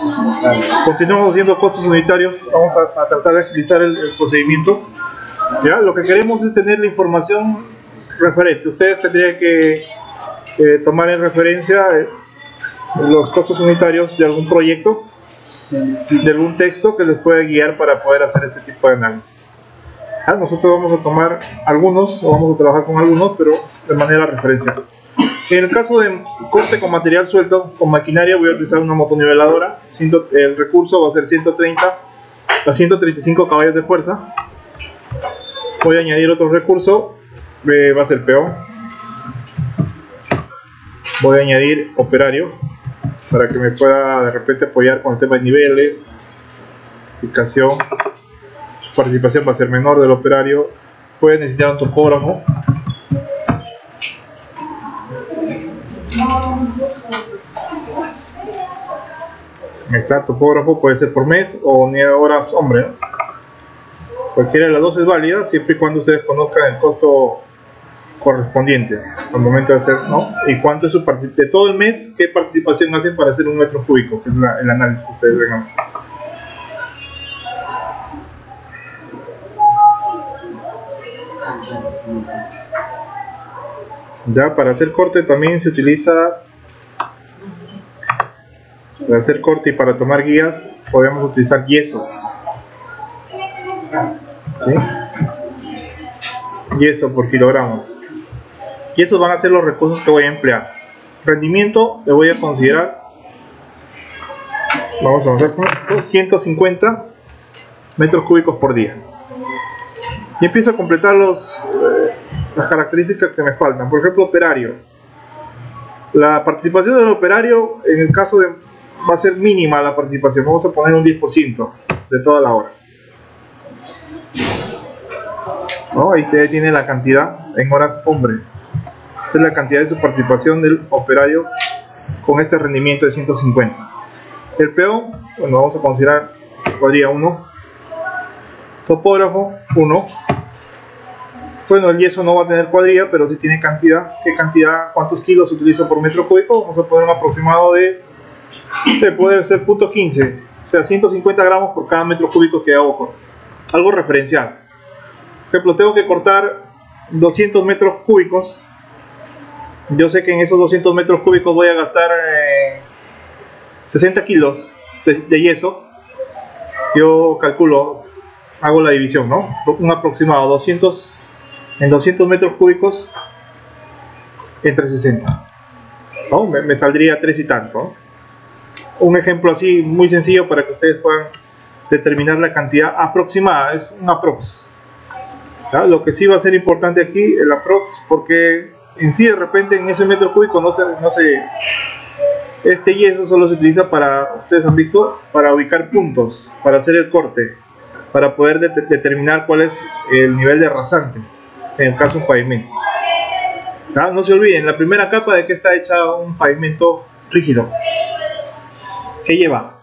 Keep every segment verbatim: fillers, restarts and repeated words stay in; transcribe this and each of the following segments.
Continuamos haciendo costos unitarios. Vamos a, a tratar de agilizar el, el procedimiento. ¿Ya? Lo que queremos es tener la información referente. Ustedes tendrían que eh, tomar en referencia eh, los costos unitarios de algún proyecto, de algún texto que les pueda guiar para poder hacer este tipo de análisis. ¿Ya? Nosotros vamos a tomar algunos, o vamos a trabajar con algunos, pero de manera referencial. En el caso de corte con material suelto, con maquinaria, voy a utilizar una motoniveladora. El recurso va a ser ciento treinta a ciento treinta y cinco caballos de fuerza. Voy a añadir otro recurso, eh, va a ser peón. Voy a añadir operario, para que me pueda de repente apoyar con el tema de niveles, ubicación. Su participación va a ser menor del operario. Voy a necesitar un topógrafo. Está topógrafo, puede ser por mes o ni horas hombre, ¿no? Cualquiera de las dos es válida siempre y cuando ustedes conozcan el costo correspondiente al momento de hacer, ¿no? Y cuánto es su participación de todo el mes, qué participación hacen para hacer un metro cúbico, que es la, el análisis que ustedes vengan. Ya, para hacer corte también se utiliza, para hacer corte y para tomar guías podemos utilizar yeso. ¿Sí? Yeso por kilogramos. Y esos van a ser los recursos que voy a emplear. Rendimiento le voy a considerar, vamos a avanzar con esto, ciento cincuenta metros cúbicos por día. Y empiezo a completar los, eh, las características que me faltan. Por ejemplo, operario. La participación del operario, en el caso de, va a ser mínima la participación. Vamos a poner un diez por ciento de toda la hora. ¿No? Ahí ustedes tienen la cantidad en horas hombre. Esta es la cantidad de su participación del operario con este rendimiento de ciento cincuenta. El peón, bueno, vamos a considerar cuadrilla uno. Topógrafo uno. Bueno, el yeso no va a tener cuadrilla, pero sí tiene cantidad. ¿Qué cantidad? ¿Cuántos kilos se utiliza por metro cúbico? Vamos a poner un aproximado de, de puede ser punto quince, o sea, ciento cincuenta gramos por cada metro cúbico que hago corte. Algo referencial. Por ejemplo, tengo que cortar doscientos metros cúbicos. Yo sé que en esos doscientos metros cúbicos voy a gastar eh, sesenta kilos de, de yeso. Yo calculo, hago la división, ¿no? Un aproximado, doscientos en doscientos metros cúbicos entre sesenta, ¿no? Me, me saldría tres y tanto, ¿no? Un ejemplo así muy sencillo para que ustedes puedan determinar la cantidad aproximada, es un aprox. ¿Ya? Lo que sí va a ser importante aquí, el aprox, porque en sí de repente en ese metro cúbico no se, no se este yeso solo se utiliza para, ustedes han visto, para ubicar puntos, para hacer el corte, para poder de determinar cuál es el nivel de rasante en el caso de un pavimento. ¿Ya? No se olviden, la primera capa de que está hecha un pavimento rígido, ¿qué lleva?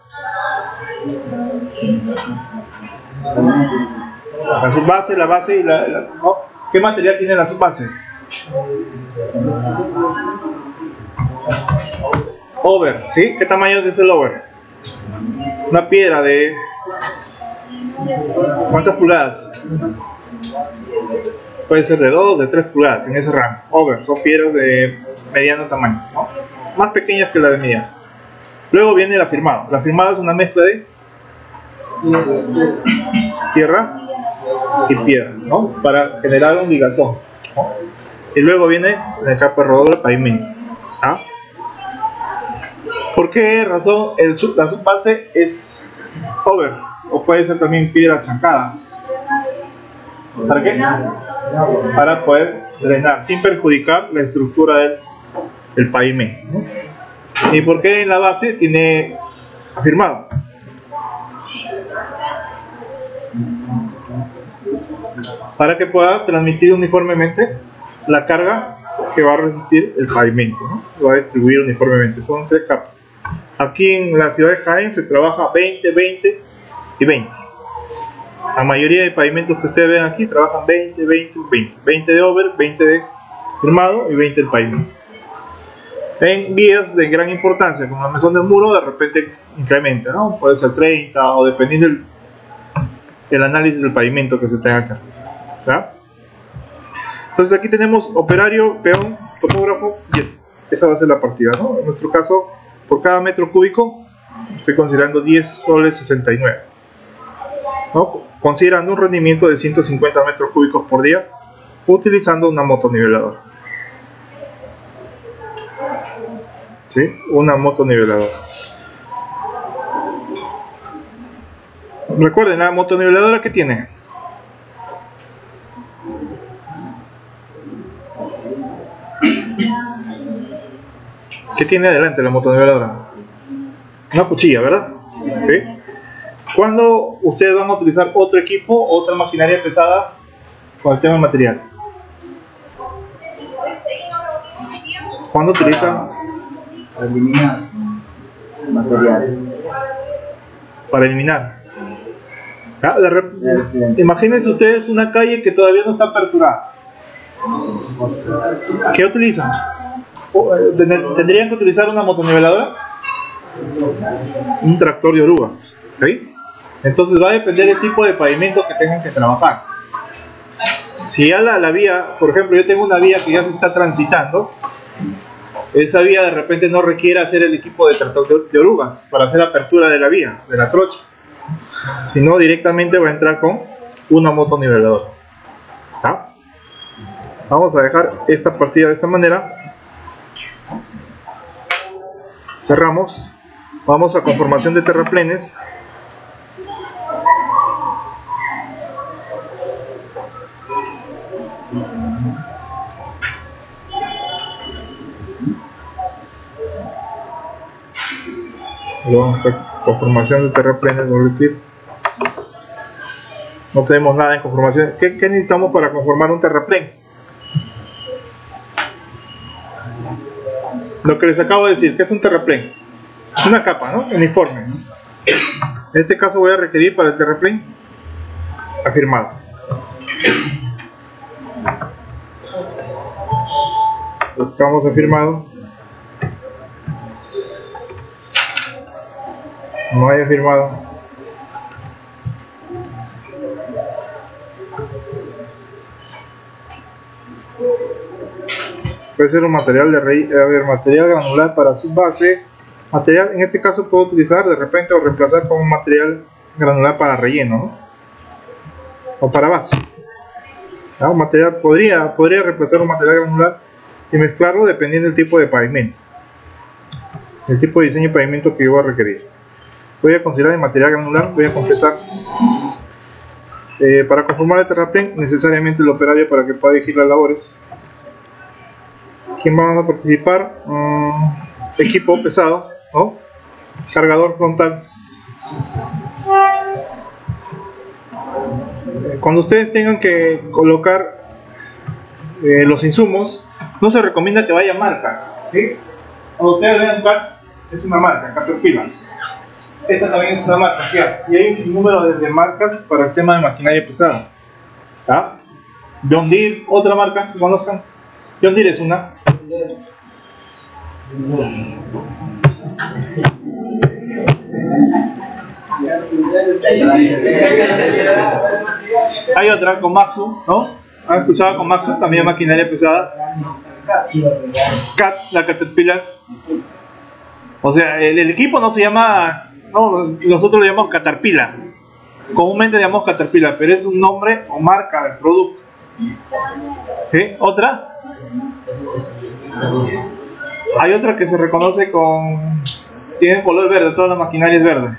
La subbase, la base y la, la ¿no? ¿Qué material tiene la subbase? Over, ¿sí? ¿Qué tamaño es el over? Una piedra de ¿cuántas pulgadas? Puede ser de dos, de tres pulgadas, en ese rango. Over, son piedras de mediano tamaño, ¿no? Más pequeñas que la de media. Luego viene el afirmado. El afirmado es una mezcla de tierra y piedra, ¿no? Para generar un ligazón, ¿no? Y luego viene la capa rodadora del pavimento. ¿Ah? ¿Por qué razón el sub, la subbase es over? O puede ser también piedra chancada. ¿Para qué? Para poder drenar sin perjudicar la estructura del, del pavimento, ¿no? ¿Y por qué en la base tiene afirmado? Para que pueda transmitir uniformemente la carga que va a resistir el pavimento, ¿no? Lo va a distribuir uniformemente. Son tres capas. Aquí en la ciudad de Jaén se trabaja veinte, veinte y veinte. La mayoría de pavimentos que ustedes ven aquí trabajan veinte, veinte, veinte. veinte de over, veinte de firmado y veinte del pavimento. En vías de gran importancia, como la mesón del muro, de repente incrementa, ¿no? Puede ser treinta o dependiendo del el análisis del pavimento que se tenga que realizar, ¿verdad? Entonces aquí tenemos operario, peón, topógrafo y es, esa va a ser la partida, ¿no? En nuestro caso, por cada metro cúbico estoy considerando diez soles sesenta y nueve, ¿no? Considerando un rendimiento de ciento cincuenta metros cúbicos por día utilizando una motoniveladora. ¿Sí? Una motoniveladora. Recuerden, la motoniveladora que tiene ¿qué tiene adelante la motoniveladora? Una cuchilla, ¿verdad? ¿Sí? ¿Cuándo ustedes van a utilizar otro equipo, otra maquinaria pesada con el tema de material? ¿Cuándo utilizan? Para eliminar material. Para eliminar. Ah, de imagínense ustedes una calle que todavía no está aperturada. ¿Qué utilizan? ¿Tendrían que utilizar una motoniveladora? Un tractor de orugas. ¿Sí? Entonces va a depender del tipo de pavimento que tengan que trabajar. Si ya la, la vía, por ejemplo, yo tengo una vía que ya se está transitando, esa vía de repente no requiere hacer el equipo de tractor de, de orugas para hacer apertura de la vía, de la trocha, sino directamente va a entrar con una motoniveladora. ¿Ah? Vamos a dejar esta partida de esta manera. Cerramos. Vamos a conformación de terraplenes. Vamos a conformación de terraplenes, doble clic. No tenemos nada en conformación. ¿Qué, qué necesitamos para conformar un terraplén? Lo que les acabo de decir, ¿qué es un terraplén? Una capa, ¿no? Uniforme, ¿no? En este caso voy a requerir para el terraplén afirmado. Buscamos afirmado. No hay afirmado. Puede ser un material de rey, a ver, material granular para su base. Material, en este caso puedo utilizar de repente o reemplazar con un material granular para relleno, ¿no? O para base. ¿Ah? Un material podría, podría reemplazar un material granular y mezclarlo dependiendo del tipo de pavimento, el tipo de diseño de pavimento que yo voy a requerir. Voy a considerar el material granular, voy a completar. Eh, para conformar el terraplén, necesariamente el operario para que pueda dirigir las labores. ¿Quién va a participar? Um, equipo pesado, ¿no? Cargador frontal. Cuando ustedes tengan que colocar eh, los insumos, no se recomienda que vayan marcas, ¿sí? Cuando ustedes vean Cat, es una marca, Caterpillar. Esta también es una marca, ¿sí? Y hay un sinnúmero de, de marcas para el tema de maquinaria pesada. ¿Ah? John Deere, otra marca que conozcan. John Deere es una. Hay otra, Komatsu, ¿no? ¿Han escuchado Komatsu? También maquinaria pesada. Cat, la Caterpillar. O sea, el, el equipo no se llama, no, nosotros lo llamamos Caterpillar. Comúnmente le llamamos Caterpillar, pero es un nombre o marca del producto. ¿Sí? ¿Otra? Hay otra que se reconoce con... tiene color verde, toda la maquinaria es verde.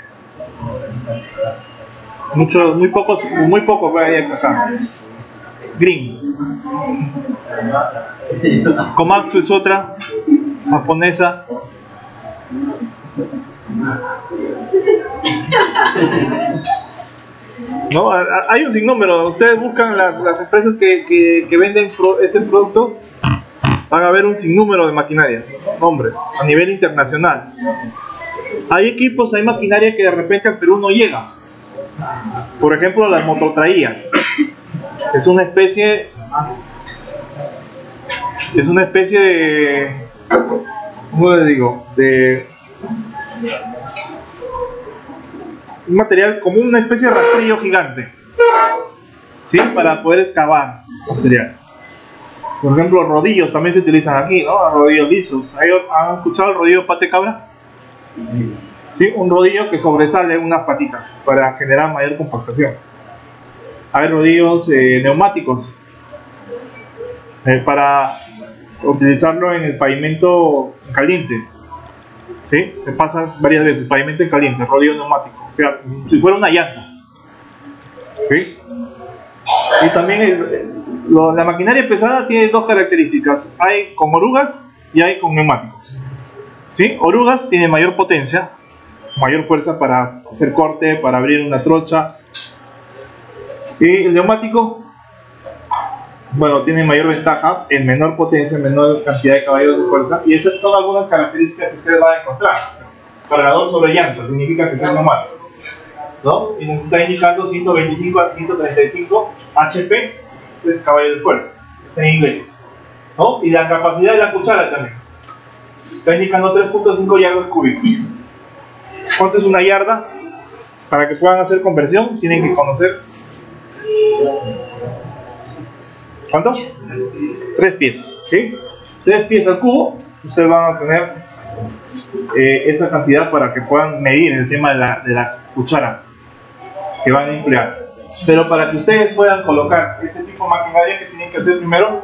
Muchos, muy pocos, muy pocos hay acá. Green. Komatsu es otra, japonesa. No, hay un sinnúmero. Ustedes buscan las, las empresas que, que, que venden pro, este producto, van a ver un sinnúmero de maquinaria, nombres, a nivel internacional. Hay equipos, hay maquinaria que de repente al Perú no llega. Por ejemplo, las mototraías. Es una especie, es una especie de, ¿cómo les digo? De un material como una especie de rastrillo gigante, ¿sí? Para poder excavar material. Por ejemplo, rodillos también se utilizan aquí, ¿no? Rodillos lisos. ¿Han escuchado el rodillo pate cabra? Sí. ¿Sí? Un rodillo que sobresale unas patitas para generar mayor compactación. Hay rodillos eh, neumáticos eh, para utilizarlo en el pavimento caliente. ¿Sí? Se pasa varias veces, pavimento en caliente, rodillo neumático. O sea, si fuera una llanta. ¿Sí? Y también el, lo, la maquinaria pesada tiene dos características. Hay con orugas y hay con neumáticos. ¿Sí? Orugas tiene mayor potencia, mayor fuerza para hacer corte, para abrir una trocha. Y el neumático, bueno, tiene mayor ventaja, en menor potencia, en menor cantidad de caballos de fuerza. Y esas son algunas características que ustedes van a encontrar. Cargador sobre llanta significa que sea neumático, ¿no? Y nos está indicando ciento veinticinco a ciento treinta y cinco H P, es caballo de fuerza, está en inglés, ¿no? Y la capacidad de la cuchara también está indicando tres punto cinco yardas cúbicos. ¿Cuánto es una yarda? Para que puedan hacer conversión tienen que conocer ¿cuánto? Tres pies, ¿sí? Tres pies al cubo. Ustedes van a tener eh, esa cantidad para que puedan medir el tema de la, de la cuchara que van a emplear. Pero para que ustedes puedan colocar este tipo de maquinaria, que tienen que hacer primero,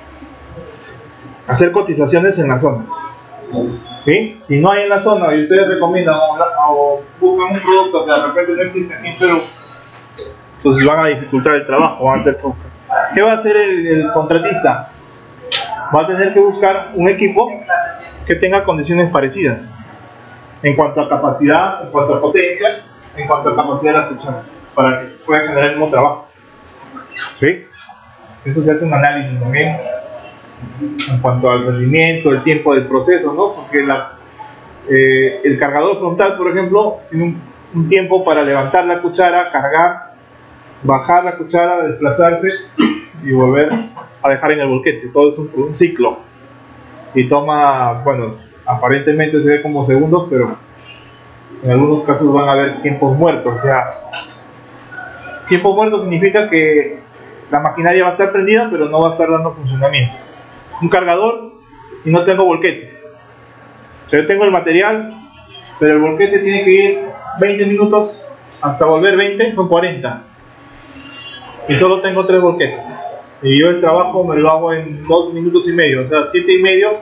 hacer cotizaciones en la zona. ¿Sí? Si no hay en la zona y ustedes recomiendan o, o buscan un producto que de repente no existe aquí en Perú, entonces van a dificultar el trabajo, van a tener que... ¿Qué va a hacer el, el contratista? Va a tener que buscar un equipo que tenga condiciones parecidas en cuanto a capacidad, en cuanto a potencia, en cuanto a capacidad de la cuchara, para que pueda generar el mismo trabajo. ¿Sí? Eso se hace un análisis también en cuanto al rendimiento, el tiempo del proceso, ¿no? Porque la, eh, el cargador frontal, por ejemplo, tiene un, un tiempo para levantar la cuchara, cargar, bajar la cuchara, desplazarse y volver a dejar en el volquete. Todo es un, un ciclo y toma, bueno, aparentemente se ve como segundos, pero en algunos casos van a haber tiempos muertos. O sea, tiempo muerto significa que la maquinaria va a estar prendida pero no va a estar dando funcionamiento. Un cargador y no tengo volquete. O sea, yo tengo el material, pero el volquete tiene que ir veinte minutos hasta volver veinte, son cuarenta. Y solo tengo tres volquetes. Y yo el trabajo me lo hago en dos minutos y medio. O sea, siete y medio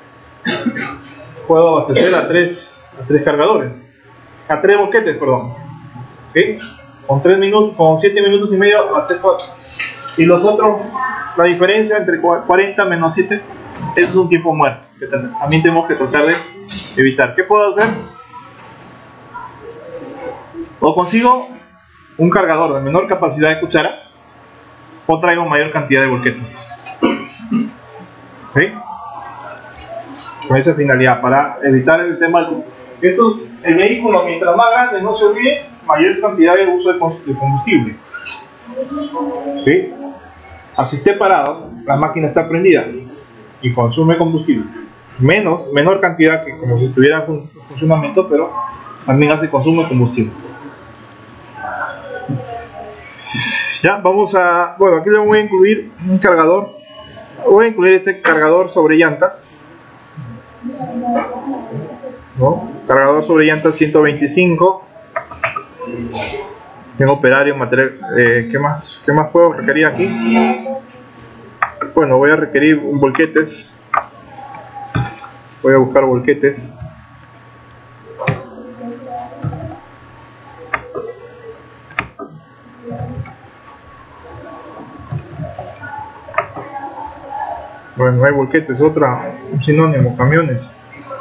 puedo abastecer a tres, a tres cargadores. A tres volquetes, perdón. ¿Okay? Con tres minutos, con siete minutos y medio abastezo. Y los otros, la diferencia entre cuarenta menos siete, eso es un tiempo muerto que también tenemos que tratar de evitar. ¿Qué puedo hacer? O consigo un cargador de menor capacidad de cuchara, o traigo mayor cantidad de volquetes. ¿Sí? Con esa finalidad, para evitar el tema del... Esto, el vehículo, mientras más grande, no se olvide, mayor cantidad de uso de combustible. ¿Sí? Así esté parado, la máquina está prendida y consume combustible. Menos, menor cantidad que como si tuviera fun funcionamiento, pero también hace consumo de combustible. Ya, vamos a... Bueno, aquí le voy a incluir un cargador. Voy a incluir este cargador sobre llantas, ¿no? Cargador sobre llantas ciento veinticinco. Tengo operario, material... Eh, ¿qué más? ¿Qué más puedo requerir aquí? Bueno, voy a requerir un volquetes. Voy a buscar volquetes. Bueno, hay volquetes, otra, un sinónimo, camiones.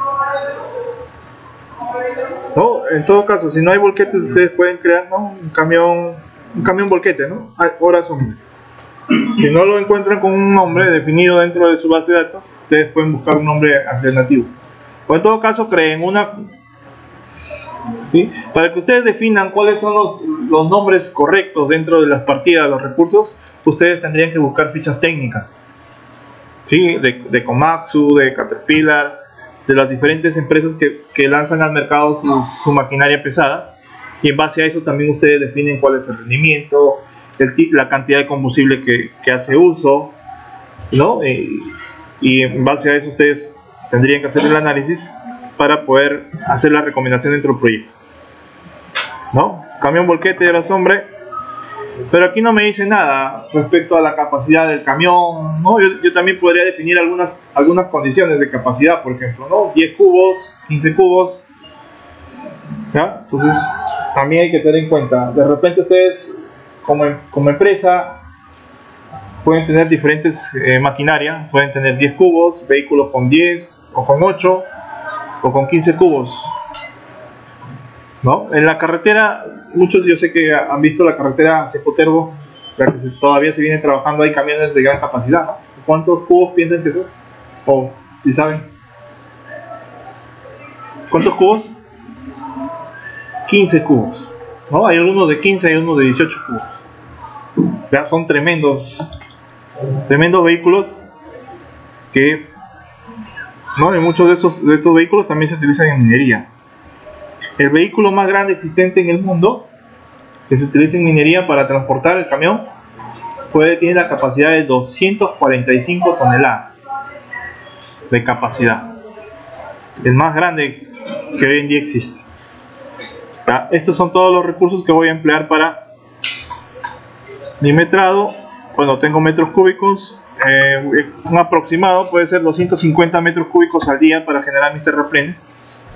No, en todo caso, si no hay volquetes, ustedes pueden crear, ¿no? un camión, un camión volquete, ¿no? Hay horas hombre. Si no lo encuentran con un nombre definido dentro de su base de datos, ustedes pueden buscar un nombre alternativo. O en todo caso, creen una, ¿sí? Para que ustedes definan cuáles son los, los nombres correctos dentro de las partidas de los recursos, ustedes tendrían que buscar fichas técnicas. ¿Sí? De, de Komatsu, de Caterpillar, de las diferentes empresas que, que lanzan al mercado su, su maquinaria pesada, y en base a eso también ustedes definen cuál es el rendimiento, el la cantidad de combustible que, que hace uso, ¿no? Y, y en base a eso ustedes tendrían que hacer el análisis para poder hacer la recomendación dentro del proyecto, ¿no? Camión volquete de la sombra, pero aquí no me dice nada respecto a la capacidad del camión, ¿no? Yo, yo también podría definir algunas, algunas condiciones de capacidad, por ejemplo, ¿no? diez cubos, quince cubos, ¿ya? Entonces también hay que tener en cuenta, de repente ustedes como, como empresa pueden tener diferentes eh, maquinaria, pueden tener diez cubos, vehículos con diez o con ocho o con quince cubos, ¿no? En la carretera, muchos yo sé que han visto la carretera Cecoterbo, la que se, todavía se viene trabajando, hay camiones de gran capacidad, ¿no? ¿Cuántos cubos piensan que son? O si saben, ¿cuántos cubos? quince cubos, ¿no? Hay algunos de quince, hay algunos de dieciocho cubos. Ya son tremendos, tremendos vehículos que, ¿no? En muchos de estos, de estos vehículos también se utilizan en minería. El vehículo más grande existente en el mundo que se utiliza en minería para transportar el camión puede tener la capacidad de doscientas cuarenta y cinco toneladas de capacidad, el más grande que hoy en día existe. ¿Ya? Estos son todos los recursos que voy a emplear para mi metrado. Cuando tengo metros cúbicos, eh, un aproximado puede ser doscientos cincuenta metros cúbicos al día para generar mis terraplenes.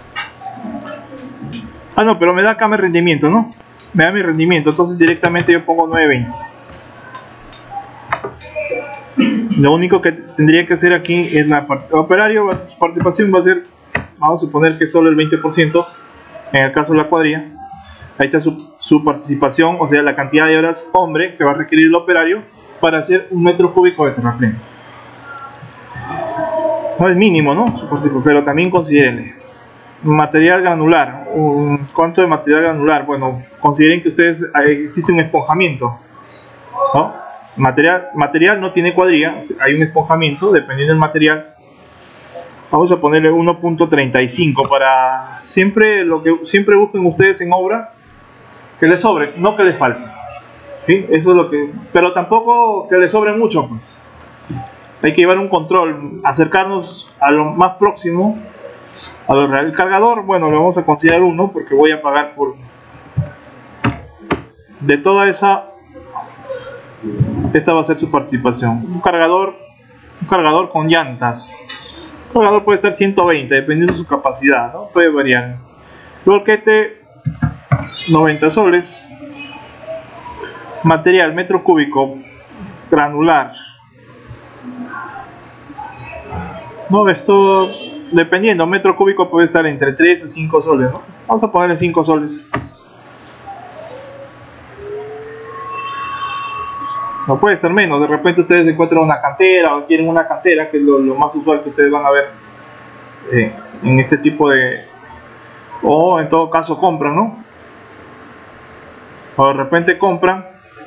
Ah, no, pero me da acá mi rendimiento, ¿no? Me da mi rendimiento, entonces directamente yo pongo novecientos veinte. Lo único que tendría que hacer aquí es la parte operario, su participación va a ser, vamos a suponer que solo el veinte por ciento, en el caso de la cuadrilla. Ahí está su, su participación, o sea, la cantidad de horas hombre que va a requerir el operario para hacer un metro cúbico de terraplén. No es mínimo, ¿no? Pero también considérenle. Material granular. ¿Cuánto de material granular? Bueno, consideren que ustedes existe un esponjamiento, ¿no? Material, material no tiene cuadrilla, hay un esponjamiento, dependiendo del material. Vamos a ponerle uno punto treinta y cinco para siempre lo que siempre busquen ustedes en obra, que les sobre, no que les falte, ¿sí? Eso es lo que, pero tampoco que les sobre mucho, pues. Hay que llevar un control, acercarnos a lo más próximo a lo real. El cargador, bueno, lo vamos a considerar uno porque voy a pagar por de toda esa, esta va a ser su participación. Un cargador, un cargador con llantas. El cargador puede estar ciento veinte dependiendo de su capacidad, ¿no? Puede variar. Volquete noventa soles. Material metro cúbico granular. No, esto dependiendo, metro cúbico puede estar entre tres y cinco soles, ¿no? Vamos a ponerle cinco soles. No puede ser menos, de repente ustedes encuentran una cantera o quieren una cantera, que es lo, lo más usual que ustedes van a ver eh, en este tipo de, o en todo caso compran, ¿no? O de repente compran,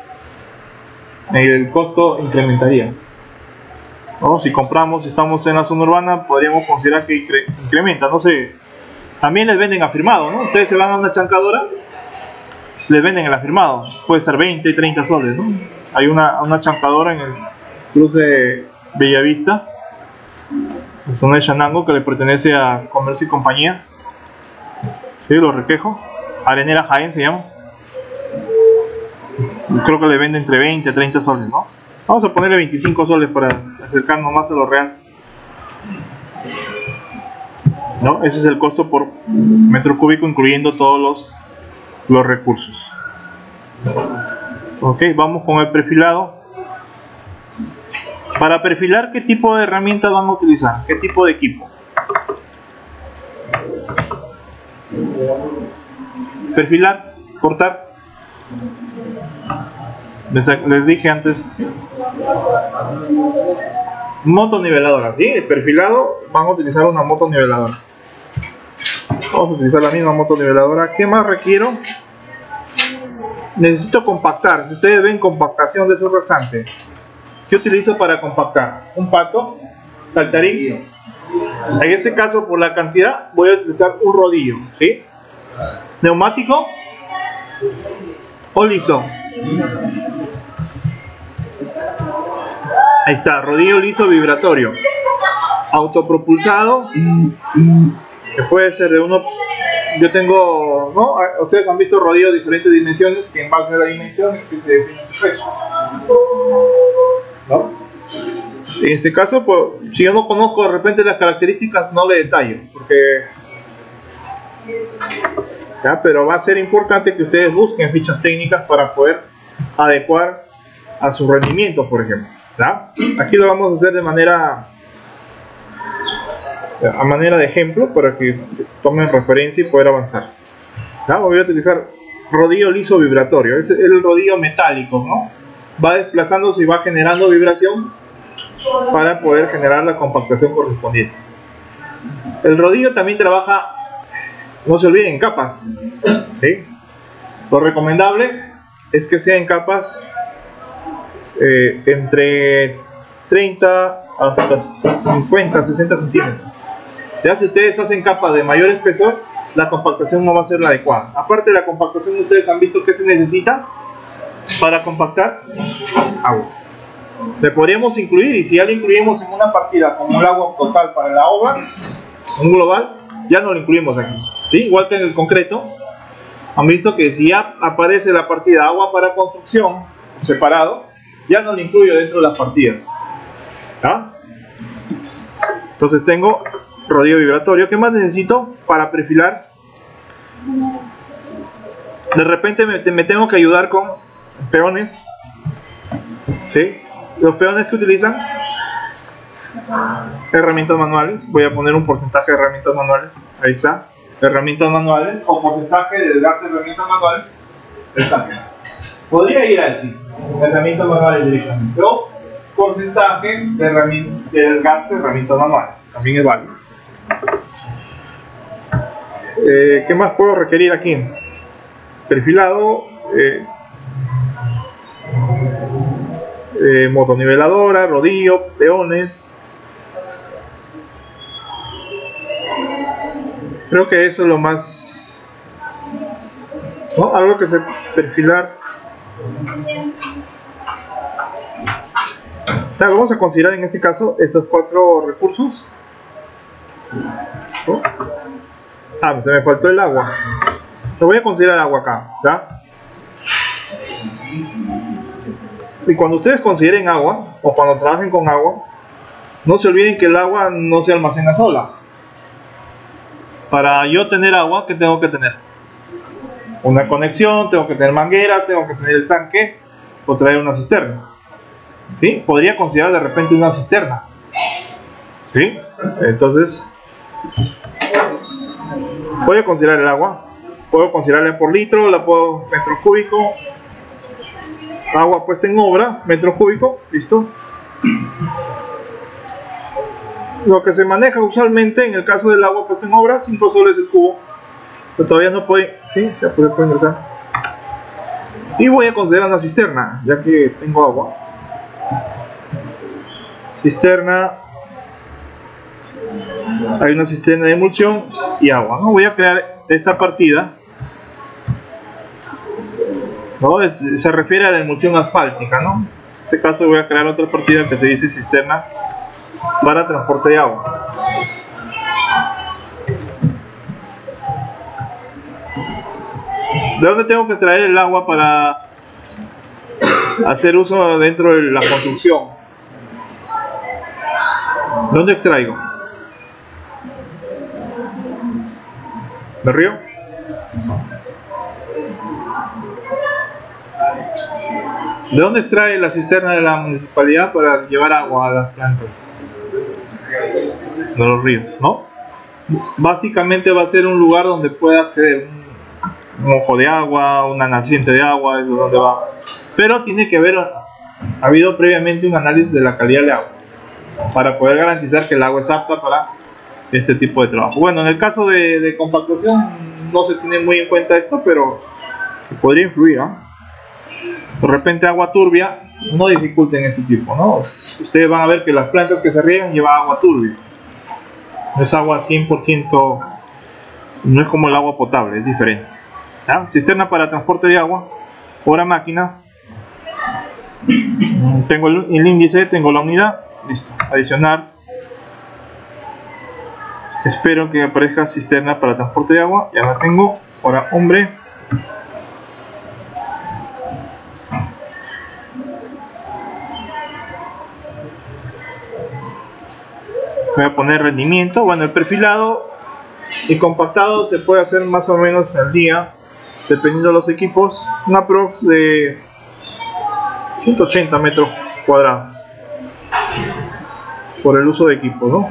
el costo incrementaría. ¿No? Si compramos, si estamos en la zona urbana, podríamos considerar que incre incrementa, no sé. También les venden afirmado, ¿no? Ustedes se van a una chancadora, les venden el afirmado, puede ser veinte, treinta soles, ¿no? Hay una, una chancadora en el cruce Bellavista, en zona de Chanango, que le pertenece a Comercio y Compañía. Sí, lo requejo. Arenera Jaén se llama. Creo que le venden entre veinte a treinta soles, ¿no? Vamos a ponerle veinticinco soles para acercarnos más a lo real, ¿no? Ese es el costo por metro cúbico, incluyendo todos los, los recursos. Ok, vamos con el perfilado. Para perfilar, ¿qué tipo de herramientas van a utilizar? ¿Qué tipo de equipo? Perfilar, cortar. Les, les dije antes, motoniveladora, ¿sí? El perfilado van a utilizar una motoniveladora. Vamos a utilizar la misma motoniveladora. ¿Qué más requiero? Necesito compactar. Si ustedes ven compactación de su rasante, ¿qué utilizo para compactar? Un pato, saltarín, En este caso, por la cantidad, voy a utilizar un rodillo, ¿sí? ¿Neumático o liso? Ahí está, rodillo liso vibratorio. Autopropulsado, que puede ser de uno. Yo tengo, ¿no? Ustedes han visto rodillos de diferentes dimensiones, que en base a las dimensiones que se define su peso, ¿no? En este caso, pues, si yo no conozco de repente las características, no le detallo, porque ¿ya? Pero va a ser importante que ustedes busquen fichas técnicas para poder adecuar a su rendimiento, por ejemplo, ¿ya? Aquí lo vamos a hacer de manera a manera de ejemplo para que tomen referencia y poder avanzar, ¿ya? Voy a utilizar rodillo liso vibratorio. Es el rodillo metálico, ¿no? Va desplazándose y va generando vibración para poder generar la compactación correspondiente. El rodillo también trabaja, no se olviden, en capas, ¿sí? Lo recomendable es que sea en capas eh, entre treinta hasta cincuenta, sesenta centímetros. Ya si ustedes hacen capas de mayor espesor, la compactación no va a ser la adecuada. Aparte de la compactación, ustedes han visto que se necesita para compactar agua. Le podríamos incluir, y si ya le incluimos en una partida como el agua total para la obra, un global, ya no lo incluimos aquí, ¿sí? Igual que en el concreto, han visto que si ya aparece la partida agua para construcción separado, ya no lo incluyo dentro de las partidas, ¿ya? Entonces tengo rodillo vibratorio. ¿Qué más necesito para perfilar? De repente me, me tengo que ayudar con peones, ¿sí? Los peones que utilizan herramientas manuales. Voy a poner un porcentaje de herramientas manuales. Ahí está, herramientas manuales o porcentaje de desgaste de herramientas manuales. Está. Podría ir así, herramientas manuales directamente, o porcentaje de, de desgaste de herramientas manuales. También es válido. Eh, ¿Qué más puedo requerir aquí? Perfilado, eh, eh, motoniveladora, rodillo, peones. Creo que eso es lo más, ¿no? Algo que se perfilar. Claro, vamos a considerar en este caso estos cuatro recursos. ¿No? Ah, se me faltó el agua. Lo voy a considerar agua acá, ¿ya? Y cuando ustedes consideren agua, o cuando trabajen con agua, no se olviden que el agua no se almacena sola. Para yo tener agua, ¿qué tengo que tener? Una conexión, tengo que tener manguera, tengo que tener el tanque, o traer una cisterna, ¿sí? Podría considerar de repente una cisterna, ¿sí? Entonces voy a considerar el agua. Puedo considerarla por litro, la puedo metro cúbico. Agua puesta en obra, metro cúbico, listo. Lo que se maneja usualmente en el caso del agua puesta en obra, cinco soles el cubo. Pero todavía no puede, sí, ya puede, puede ingresar. Y voy a considerar una cisterna, ya que tengo agua. Cisterna. Hay una cisterna de emulsión y agua, ¿no? Voy a crear esta partida, ¿no? Es, se refiere a la emulsión asfáltica, ¿no? En este caso voy a crear otra partida que se dice cisterna para transporte de agua. ¿De dónde tengo que traer el agua para hacer uso dentro de la construcción? ¿De dónde extraigo? ¿Me río? ¿De dónde extrae la cisterna de la municipalidad para llevar agua a las plantas? De los ríos, ¿no? Básicamente va a ser un lugar donde pueda acceder un, un ojo de agua, una naciente de agua, es donde va. Pero tiene que haber ha habido previamente un análisis de la calidad del agua para poder garantizar que el agua es apta para este tipo de trabajo. Bueno, en el caso de, de compactación no se tiene muy en cuenta esto, pero podría influir, ¿no? De repente agua turbia no dificulten este tipo, ¿no? Ustedes van a ver que las plantas que se riegan llevan agua turbia, no es agua cien por ciento, no es como el agua potable, es diferente. ¿Ya? Cisterna para transporte de agua, hora máquina, tengo el, el índice, tengo la unidad, listo, adicionar. Espero que aparezca cisterna para transporte de agua, ya la tengo. Ahora hombre, voy a poner rendimiento. Bueno, el perfilado y compactado se puede hacer más o menos al día, dependiendo de los equipos, un aprox de ciento ochenta metros cuadrados por el uso de equipo, ¿no?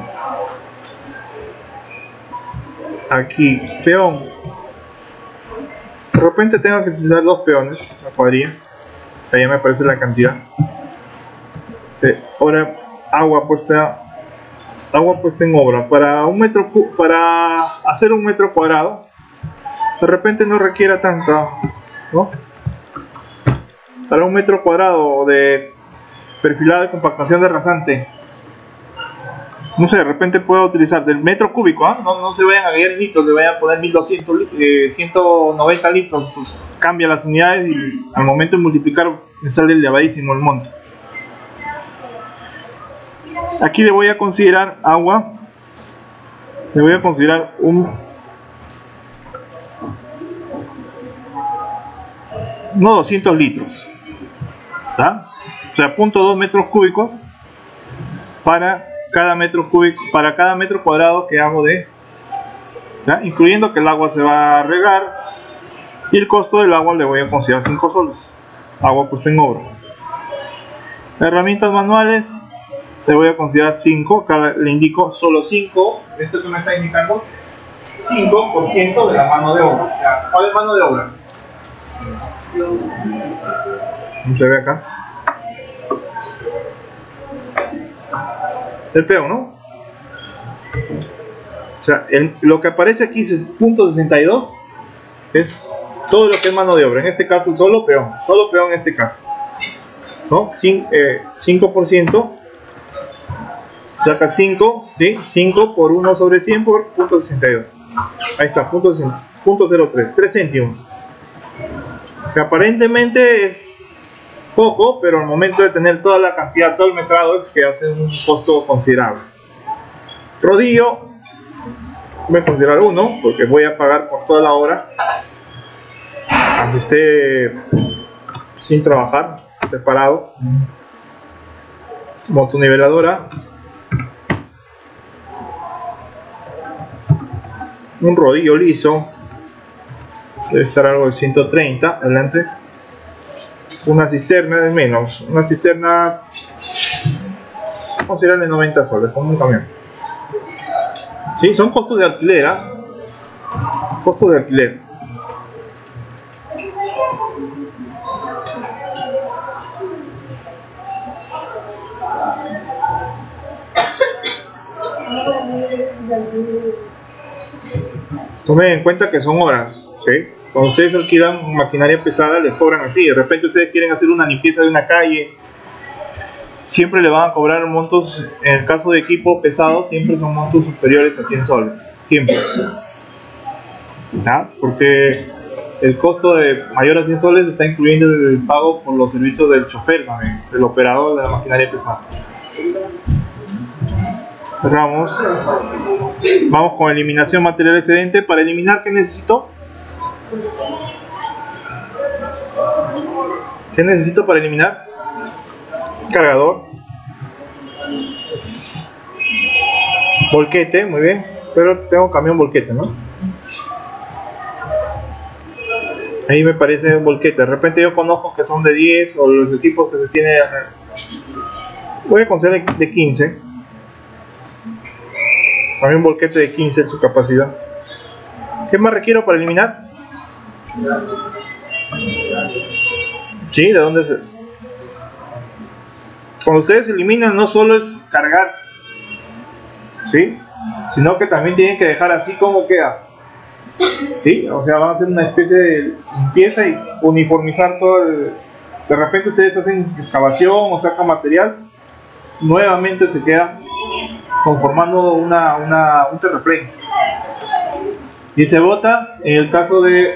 Aquí, peón. De repente tengo que utilizar dos peones, la cuadrilla. Ahí me aparece la cantidad. Eh, ahora, agua puesta, agua puesta en obra. Para un metro, para hacer un metro cuadrado, de repente no requiera tanta, ¿no? Para un metro cuadrado de perfilado de compactación de rasante, no sé, de repente puedo utilizar del metro cúbico, ¿eh? no, no se vayan a guiar en litros, le vayan a poner mil doscientos, eh, ciento noventa litros, pues cambia las unidades y al momento de multiplicar me sale elevadísimo el monto. Aquí le voy a considerar agua, le voy a considerar un no doscientos litros, ¿tá? O sea, punto dos metros cúbicos para cada metro cúbico, para cada metro cuadrado que hago de, ¿ya? Incluyendo que el agua se va a regar, y el costo del agua le voy a considerar cinco soles, agua puesta en obra. Herramientas manuales le voy a considerar cinco, acá le indico solo cinco, esto que me está indicando cinco por ciento de la mano de obra. ¿Ya? ¿Cuál es mano de obra? ¿No se ve acá? El peón, ¿no? O sea, el, lo que aparece aquí es punto sesenta y dos, es todo lo que es mano de obra. En este caso solo peón, solo peón en este caso, ¿no? cinco por ciento, saca cinco, ¿sí? cinco por uno sobre cien por punto sesenta y dos. Ahí está, punto cero tres, tres céntimos. Que aparentemente es poco, pero al momento de tener toda la cantidad, todo el metrado, es que hace un costo considerable. Rodillo, voy a considerar uno, porque voy a pagar por toda la hora, así esté sin trabajar, separado. Motoniveladora, un rodillo liso, debe estar algo de ciento treinta, adelante. Una cisterna de menos, una cisterna, vamos a considerarle noventa soles, como un camión. Sí, son costos de alquiler, ¿eh? Costos de alquiler. Tomen en cuenta que son horas, ¿sí? Cuando ustedes alquilan maquinaria pesada les cobran así. De repente ustedes quieren hacer una limpieza de una calle, siempre le van a cobrar montos, en el caso de equipo pesado, siempre son montos superiores a cien soles, siempre, ¿ya? Porque el costo de mayor a cien soles está incluyendo el pago por los servicios del chofer también, del operador de la maquinaria pesada. Cerramos. Vamos con eliminación material excedente. Para eliminar, ¿qué necesito? ¿Qué necesito para eliminar? Cargador, volquete, muy bien, pero tengo camión volquete, ¿no? Ahí me parece un volquete. De repente yo conozco que son de diez o los equipos que se tiene. Voy a considerar de quince. Camión volquete de quince en su capacidad. ¿Qué más requiero para eliminar? Sí, ¿de dónde es eso? Cuando ustedes eliminan, no solo es cargar, ¿sí? Sino que también tienen que dejar así como queda, ¿sí? O sea, van a hacer una especie de limpieza y uniformizar todo el... De repente ustedes hacen excavación o sacan material, nuevamente se queda conformando una, una, un terraplén. Y se bota en el caso de,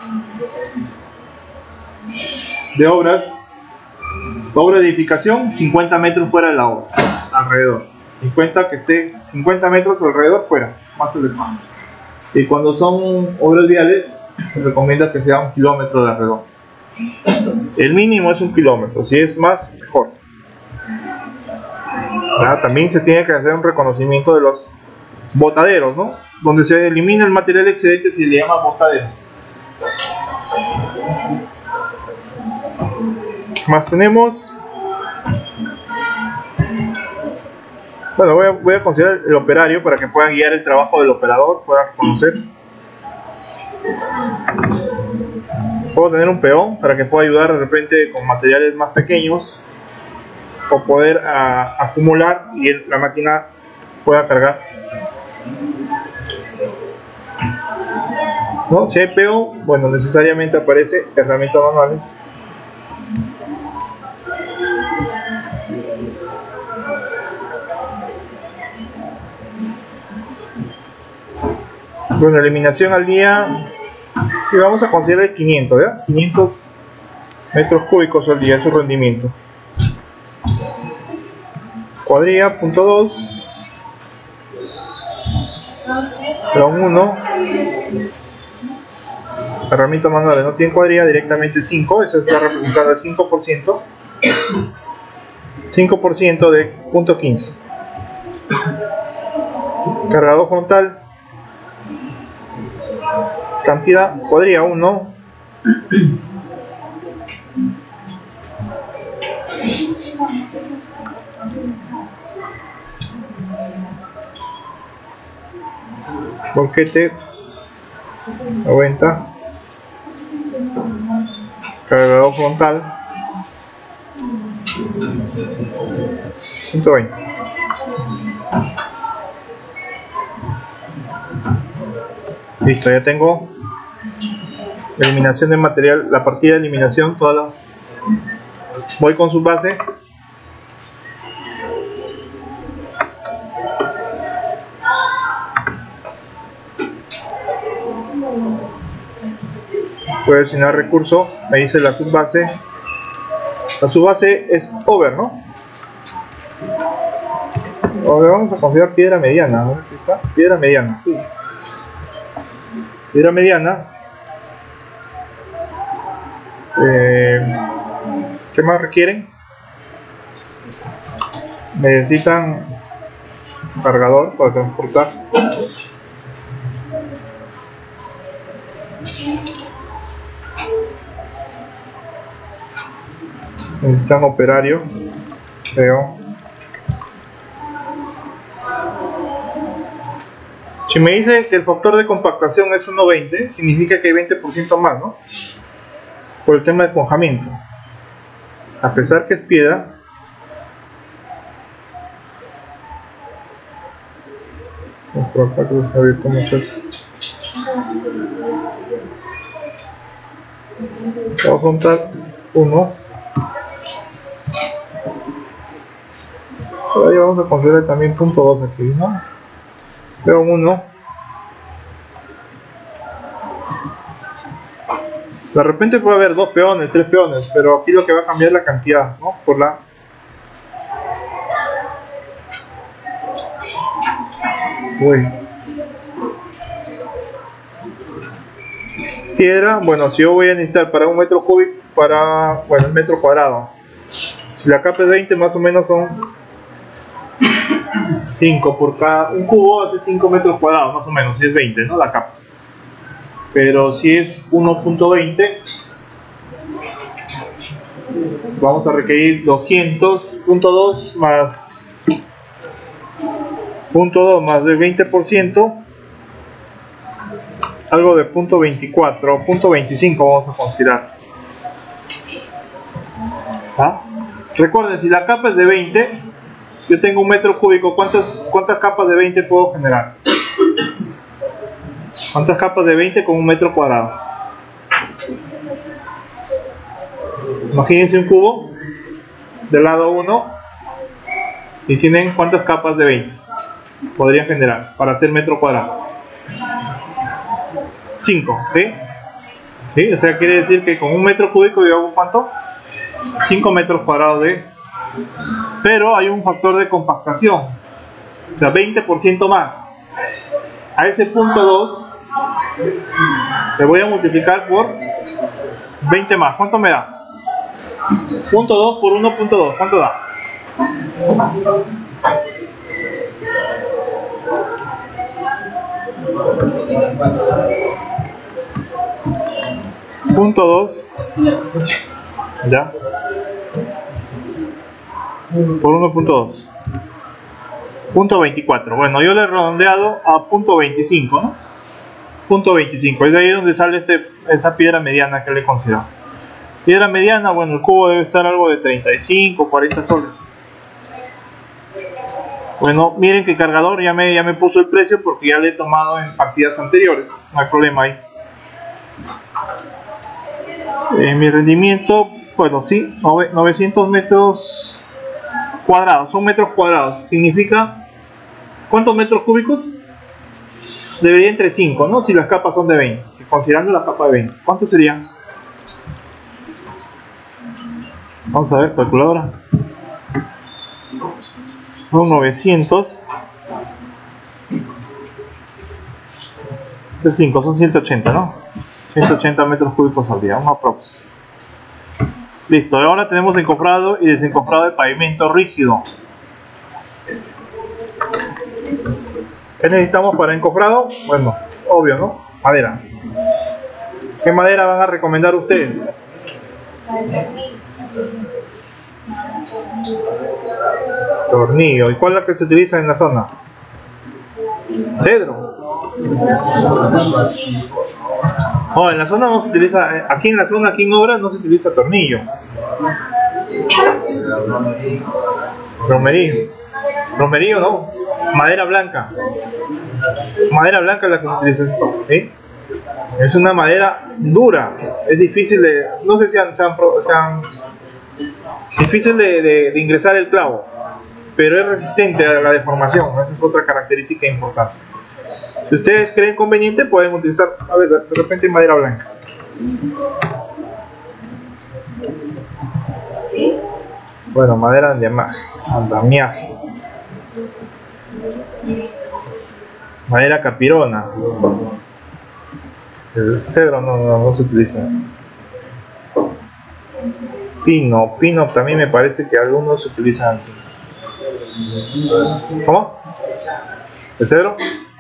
de obras, obra de edificación, cincuenta metros fuera de la obra, alrededor. cincuenta que esté cincuenta metros alrededor fuera, más elevado. Y cuando son obras viales, se recomienda que sea un kilómetro de alrededor. El mínimo es un kilómetro, si es más, mejor. ¿Verdad? También se tiene que hacer un reconocimiento de los botaderos, ¿no? Donde se elimina el material excedente se le llama botaderos. Más tenemos. Bueno, voy a, voy a considerar el operario para que pueda guiar el trabajo del operador, pueda conocer. Puedo tener un peón para que pueda ayudar de repente con materiales más pequeños o poder a, acumular y el, la máquina pueda cargar. ¿No? Si hay peón, bueno, necesariamente aparece herramientas manuales. Bueno, eliminación al día. Y vamos a considerar quinientos, ¿ya? quinientos metros cúbicos al día, es su rendimiento. Cuadrilla, punto dos. Peón uno. Herramientas manuales no tienen cuadrilla, directamente cinco. Eso está representado al cinco por ciento. cinco por ciento de punto quince. Cargador frontal. Cantidad, cuadrilla uno. Bolquete noventa. Cargador frontal ciento veinte. Listo, ya tengo eliminación de material, la partida de eliminación, toda la... voy con su base. Voy a asignar recurso, me dice la subbase. La subbase es over, ¿no? Ahora vamos a considerar piedra mediana, a ver si está. Piedra mediana, sí. Piedra mediana. Eh, ¿Qué más requieren? Necesitan cargador para transportar. Necesitan operario. Veo. Si me dicen que el factor de compactación es uno veinte, significa que hay veinte por ciento más, ¿no? Por el tema de cuajamiento. A pesar que es piedra, por acá creo que ver cómo es. Voy a contar uno. Ahora ya vamos a considerar también punto dos aquí, ¿no? Veo uno. De repente puede haber dos peones, tres peones, pero aquí lo que va a cambiar es la cantidad, ¿no? Por la... Uy. Piedra, bueno, si yo voy a necesitar para un metro cúbico, para, bueno, un metro cuadrado. Si la capa es veinte, más o menos son cinco por cada... Un cubo hace cinco metros cuadrados, más o menos, si es veinte, ¿no? La capa. Pero si es uno punto veinte, vamos a requerir doscientos punto dos más punto dos más del veinte por ciento, algo de punto veinticuatro, punto veinticinco vamos a considerar. ¿Ah? Recuerden, si la capa es de veinte, yo tengo un metro cúbico, ¿cuántas, cuántas capas de veinte puedo generar? ¿Cuántas capas de veinte con un metro cuadrado? Imagínense un cubo del lado uno y tienen ¿cuántas capas de veinte? podrían generar para hacer metro cuadrado? cinco, ¿sí? ¿Sí? O sea, quiere decir que con un metro cúbico yo hago ¿cuánto? cinco metros cuadrados de... Pero hay un factor de compactación, o sea, veinte por ciento más. A ese punto dos le voy a multiplicar por veinte más. ¿Cuánto me da? Punto dos por uno punto dos. ¿Cuánto da? Punto dos. Ya. Por uno punto dos. Punto veinticuatro. Bueno, yo le he redondeado a punto veinticinco, ¿no? Punto veinticinco. Es de ahí donde sale este, esta piedra mediana que le considero. Piedra mediana, bueno, el cubo debe estar algo de treinta y cinco, cuarenta soles. Bueno, miren que el cargador ya me, ya me puso el precio porque ya le he tomado en partidas anteriores. No hay problema ahí. Eh, mi rendimiento, bueno, sí, novecientos metros cuadrados. Son metros cuadrados. Significa, ¿cuántos metros cúbicos? Debería entre cinco, ¿no? Si las capas son de veinte. Si considerando la capa de veinte. ¿Cuánto sería? Vamos a ver, calculadora. Son novecientos. De cinco, son ciento ochenta, ¿no? ciento ochenta metros cúbicos al día, un aprox. Listo, ahora tenemos encofrado y desencofrado de pavimento rígido. ¿Qué necesitamos para encofrado? Bueno, obvio, ¿no? Madera. ¿Qué madera van a recomendar ustedes? Tornillo. ¿Y cuál es la que se utiliza en la zona? Cedro. Oh, en la zona no se utiliza, aquí en la zona, aquí en Obras no se utiliza tornillo. Romerillo. Romerillo no. Madera blanca. Madera blanca es la que se utiliza esto, ¿sí? Es una madera dura. Es difícil de, no sé si han, se han, se han difícil de, de, de ingresar el clavo, pero es resistente a la deformación. Esa es otra característica importante. Si ustedes creen conveniente, pueden utilizar, a ver, de repente madera blanca. Bueno, madera de andamiaje. Madera capirona. El cedro no, no, no se utiliza. Pino, pino también me parece que algunos se utilizan. ¿Cómo? ¿El cedro?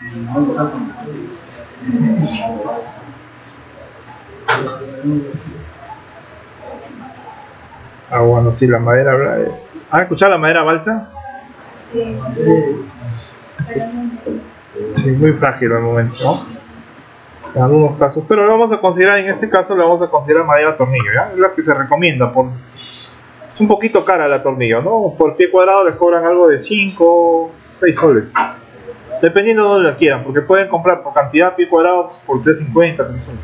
Ah, bueno, sí, la madera. ¿Han escuchado la madera balsa? Sí. Sí, muy frágil al momento, ¿no? En algunos casos, pero lo vamos a considerar, en este caso le vamos a considerar madera tornillo, ¿ya? Es la que se recomienda, por... es un poquito cara la tornillo, ¿no? Por pie cuadrado les cobran algo de cinco, seis soles, dependiendo de donde la quieran, porque pueden comprar por cantidad pie cuadrado por tres cincuenta, tres soles.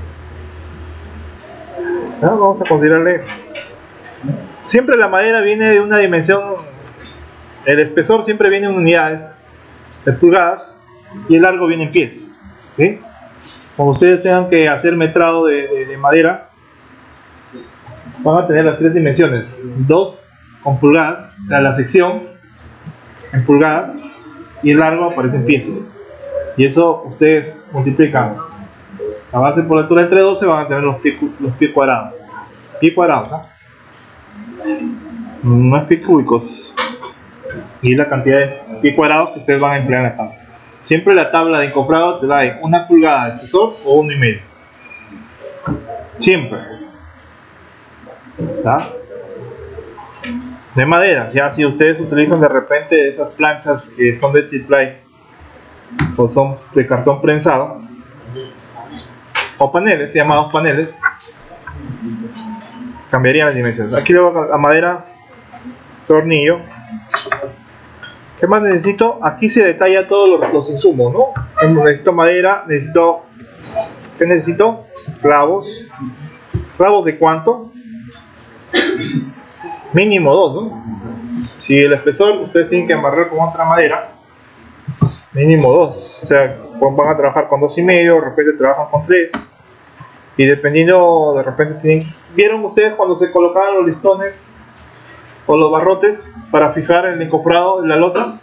¿Ya? Vamos a considerarle, siempre la madera viene de una dimensión, el espesor siempre viene en unidades de pulgadas y el largo viene en pies, ¿sí? Como ustedes tengan que hacer metrado de, de, de madera, van a tener las tres dimensiones, dos con pulgadas, o sea la sección en pulgadas, y el largo aparece en pies, y eso ustedes multiplican la base por la altura entre doce, van a tener los pies, los pies cuadrados, pie cuadrados, ¿eh? No es pies cúbicos, y la cantidad de pies cuadrados que ustedes van a emplear en la tabla. Siempre la tabla de encofrado te da en una pulgada de espesor o uno y medio. Siempre. ¿Está? De madera, ya si ustedes utilizan de repente esas planchas que son de T-ply o son de cartón prensado o paneles, llamados paneles, cambiarían las dimensiones. Aquí le voy a la madera, tornillo. ¿Qué más necesito? Aquí se detalla todos los, los insumos, ¿no? Necesito madera, necesito... ¿Qué necesito? Clavos. ¿Clavos de cuánto? Mínimo dos, ¿no? Si el espesor ustedes tienen que amarrar con otra madera, mínimo dos, o sea, van a trabajar con dos y medio, de repente trabajan con tres, y dependiendo, de repente tienen, ¿vieron ustedes cuando se colocaban los listones o los barrotes para fijar el encofrado en la losa?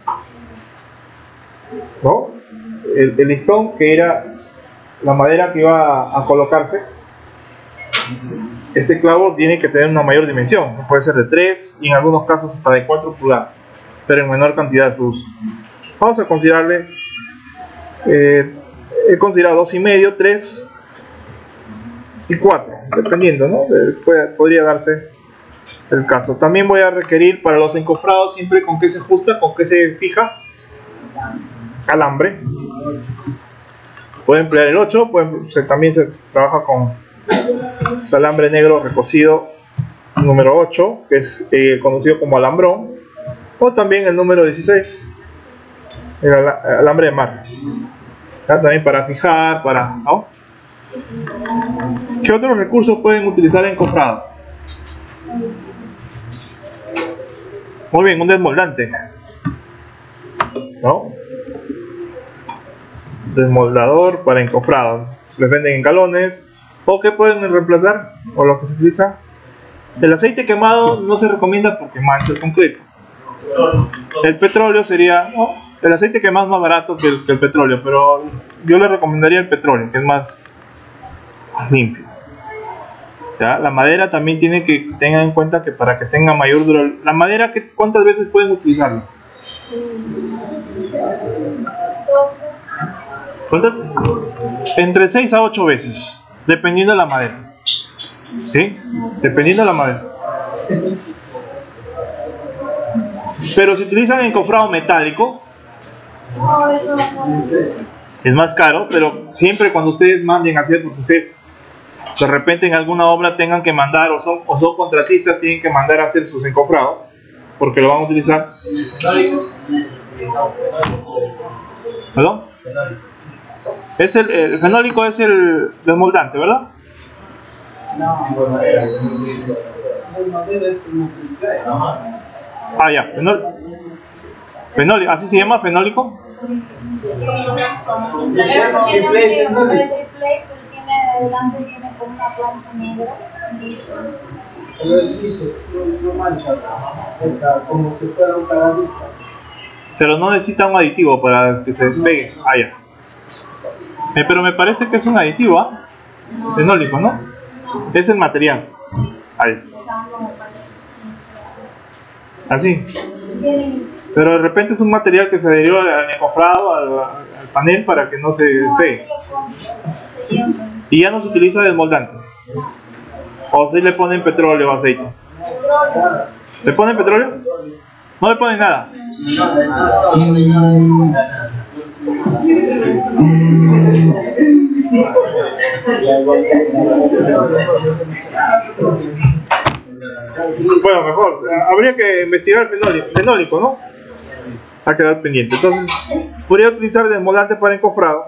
¿No? El, el listón, que era la madera que iba a, a colocarse, este clavo tiene que tener una mayor dimensión, puede ser de tres y en algunos casos hasta de cuatro pulgadas, pero en menor cantidad de uso. Vamos a considerarle, eh, he considerado dos y medio, tres y cuatro, dependiendo, ¿no? De, puede, podría darse el caso. También voy a requerir para los encofrados siempre con que se ajusta, con que se fija, alambre. Puede emplear el ocho, puede, se, también se trabaja con alambre negro recocido número ocho, que es eh, conocido como alambrón, o también el número dieciséis, el alambre de mar, ¿ya? También para fijar, para, ¿no? ¿Qué otros recursos pueden utilizar encofrado? Muy bien, un desmoldante, ¿no? Desmoldador para encofrado, les venden en galones. ¿O qué pueden reemplazar? O lo que se utiliza, el aceite quemado no se recomienda porque mancha el concreto. El petróleo sería, no, el aceite quemado es más barato que el, que el petróleo, pero yo le recomendaría el petróleo, que es más, más limpio. ¿Ya? La madera también tiene que tener en cuenta que para que tenga mayor durabilidad. La madera, ¿cuántas veces pueden utilizarla? ¿Cuántas? Entre seis a ocho veces, dependiendo de la madera. ¿Sí? Dependiendo de la madera. Pero si utilizan encofrado metálico, es más caro, pero siempre cuando ustedes manden a hacer, porque ustedes de repente en alguna obra tengan que mandar, o son, o son contratistas, tienen que mandar a hacer sus encofrados, porque lo van a utilizar. ¿Perdón? Es el, el fenólico es el desmoldante, ¿verdad? Ah, ya, fenol, fenólico, ¿así se llama fenólico? Pero no necesita un aditivo para que se despegue. Ah, ya. Eh, pero me parece que es un aditivo, ¿ah? ¿eh? Fenólico, ¿no? Es el material. Ahí. Así. Pero de repente es un material que se adhirió al encofrado, al, al panel, para que no se despegue. Y ya no se utiliza desmoldante. O si le ponen petróleo o aceite. ¿Le ponen petróleo? No le ponen nada. Bueno, mejor, habría que investigar el fenólico, fenólico, ¿no? A quedar pendiente. Entonces, podría utilizar desmoldante para encofrado,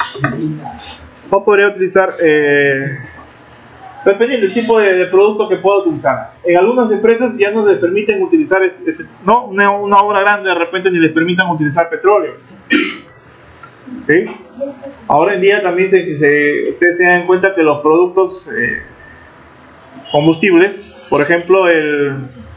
o podría utilizar, eh, dependiendo del tipo de, de producto que pueda utilizar. En algunas empresas ya no les permiten utilizar, este, no, una, una obra grande de repente ni les permitan utilizar petróleo. ¿Sí? Ahora en día también se, se, ustedes tengan en cuenta que los productos eh, combustibles, por ejemplo el,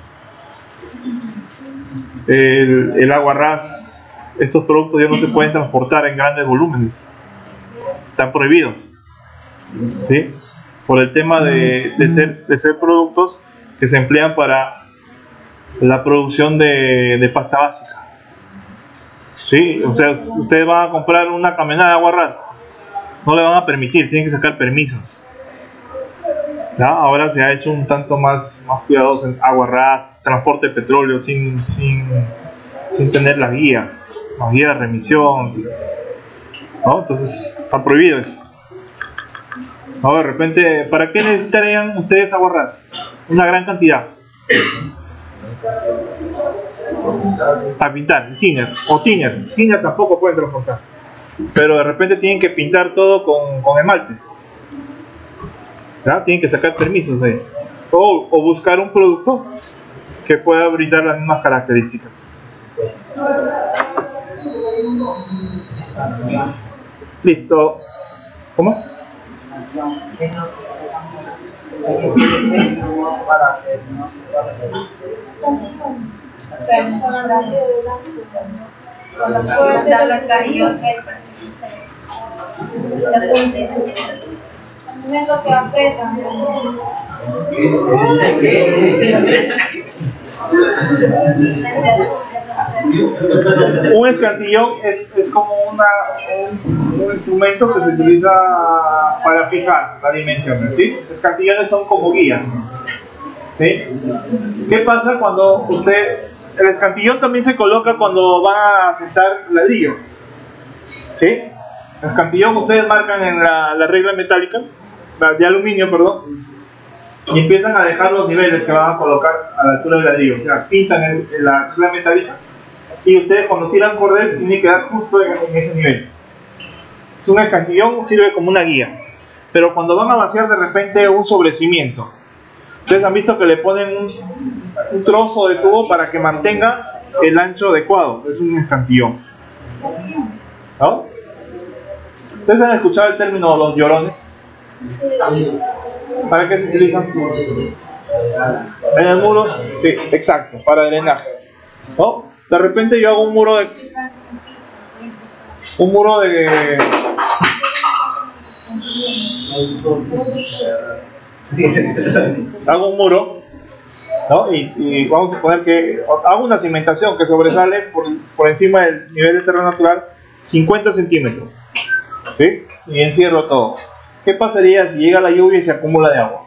el, el agua ras, estos productos ya no se pueden transportar en grandes volúmenes, están prohibidos, ¿sí? Por el tema de, de, ser, de ser productos que se emplean para la producción de, de pasta básica. Sí, o sea, ustedes van a comprar una camioneta de agua ras, no le van a permitir, tienen que sacar permisos. ¿Ya? Ahora se ha hecho un tanto más, más cuidadoso en agua ras, transporte de petróleo sin, sin, sin tener las guías, las guías de remisión, ¿no? Entonces está prohibido eso. ¿No? De repente, ¿para qué necesitarían ustedes agua ras? Una gran cantidad. Para pintar, thinner, o thinner, thinner tampoco pueden transportar, pero de repente tienen que pintar todo con, con esmalte, ¿ya? Tienen que sacar permisos ahí, o, o buscar un producto que pueda brindar las mismas características. Listo. ¿Cómo? Para que no se pueda Un escantillón es, es como una, un, un instrumento que se utiliza para fijar las dimensiones, ¿sí? Escantillones son como guías, ¿sí? ¿Qué pasa cuando usted... El escantillón también se coloca cuando va a sentar ladrillo, ¿sí? El escantillón ustedes marcan en la, la regla metálica, la de aluminio, perdón, y empiezan a dejar los niveles que van a colocar a la altura del ladrillo, o sea, pintan en, en la regla metálica y ustedes cuando tiran cordel tienen que dar justo en, en ese nivel. Es un escantillón, sirve como una guía, pero cuando van a vaciar de repente un sobrecimiento, ustedes han visto que le ponen un, un trozo de tubo para que mantenga el ancho adecuado, es un escantillón, ¿no? ¿Ustedes han escuchado el término los llorones? ¿Para qué se utilizan? En el muro, sí, exacto, para drenaje, ¿no? De repente yo hago un muro de un muro de hago un muro, ¿no? Y, y vamos a suponer que hago una cimentación que sobresale por, por encima del nivel de terreno natural cincuenta centímetros, ¿sí? Y encierro todo. ¿Qué pasaría si llega la lluvia y se acumula de agua?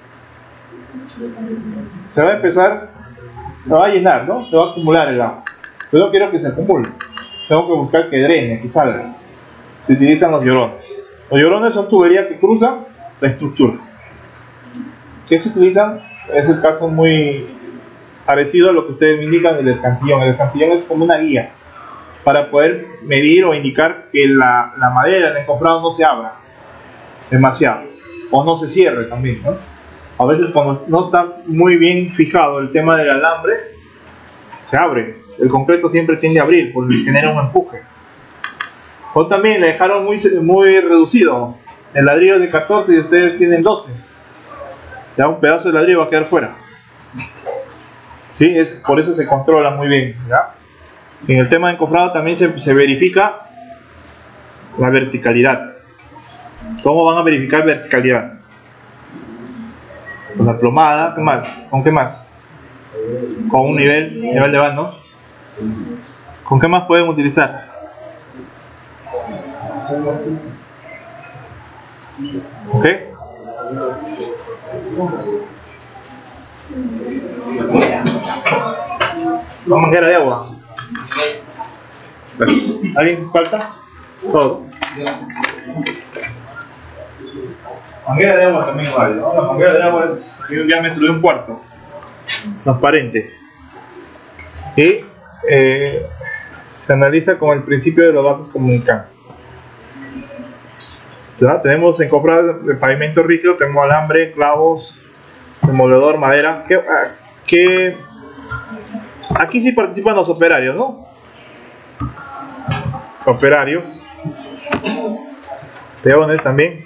Se va a empezar, se va a llenar, ¿no? Se va a acumular el agua. Yo no quiero que se acumule. Tengo que buscar que drene, que salga. Se utilizan los llorones. Los llorones son tuberías que cruzan la estructura. ¿Qué se utilizan? Es el caso muy parecido a lo que ustedes me indican del escantillón. El escantillón es como una guía para poder medir o indicar que la, la madera del encofrado no se abra demasiado o no se cierre también, ¿no? A veces cuando no está muy bien fijado el tema del alambre se abre, el concreto siempre tiende a abrir porque genera un empuje, o también le dejaron muy, muy reducido el ladrillo de catorce y ustedes tienen doce, ya un pedazo de ladrillo va a quedar fuera, ¿sí? Es, por eso se controla muy bien, ¿ya? En el tema de encofrado también se, se verifica la verticalidad. ¿Cómo van a verificar verticalidad? Con la plomada, ¿qué más? ¿Con qué más? Con un nivel, nivel de bando. ¿Con qué más pueden utilizar? ¿Ok? ¿Una manguera de agua? ¿Alguien falta? Todo. Manguera de agua también vale, ¿no? La manguera de agua es de un diámetro de un cuarto, transparente, y eh, se analiza con el principio de los vasos comunicantes. ¿Ya? Tenemos encofrado de pavimento rígido, tenemos alambre, clavos, demoledor, madera. Que, que aquí sí participan los operarios, ¿no? Operarios, peones también.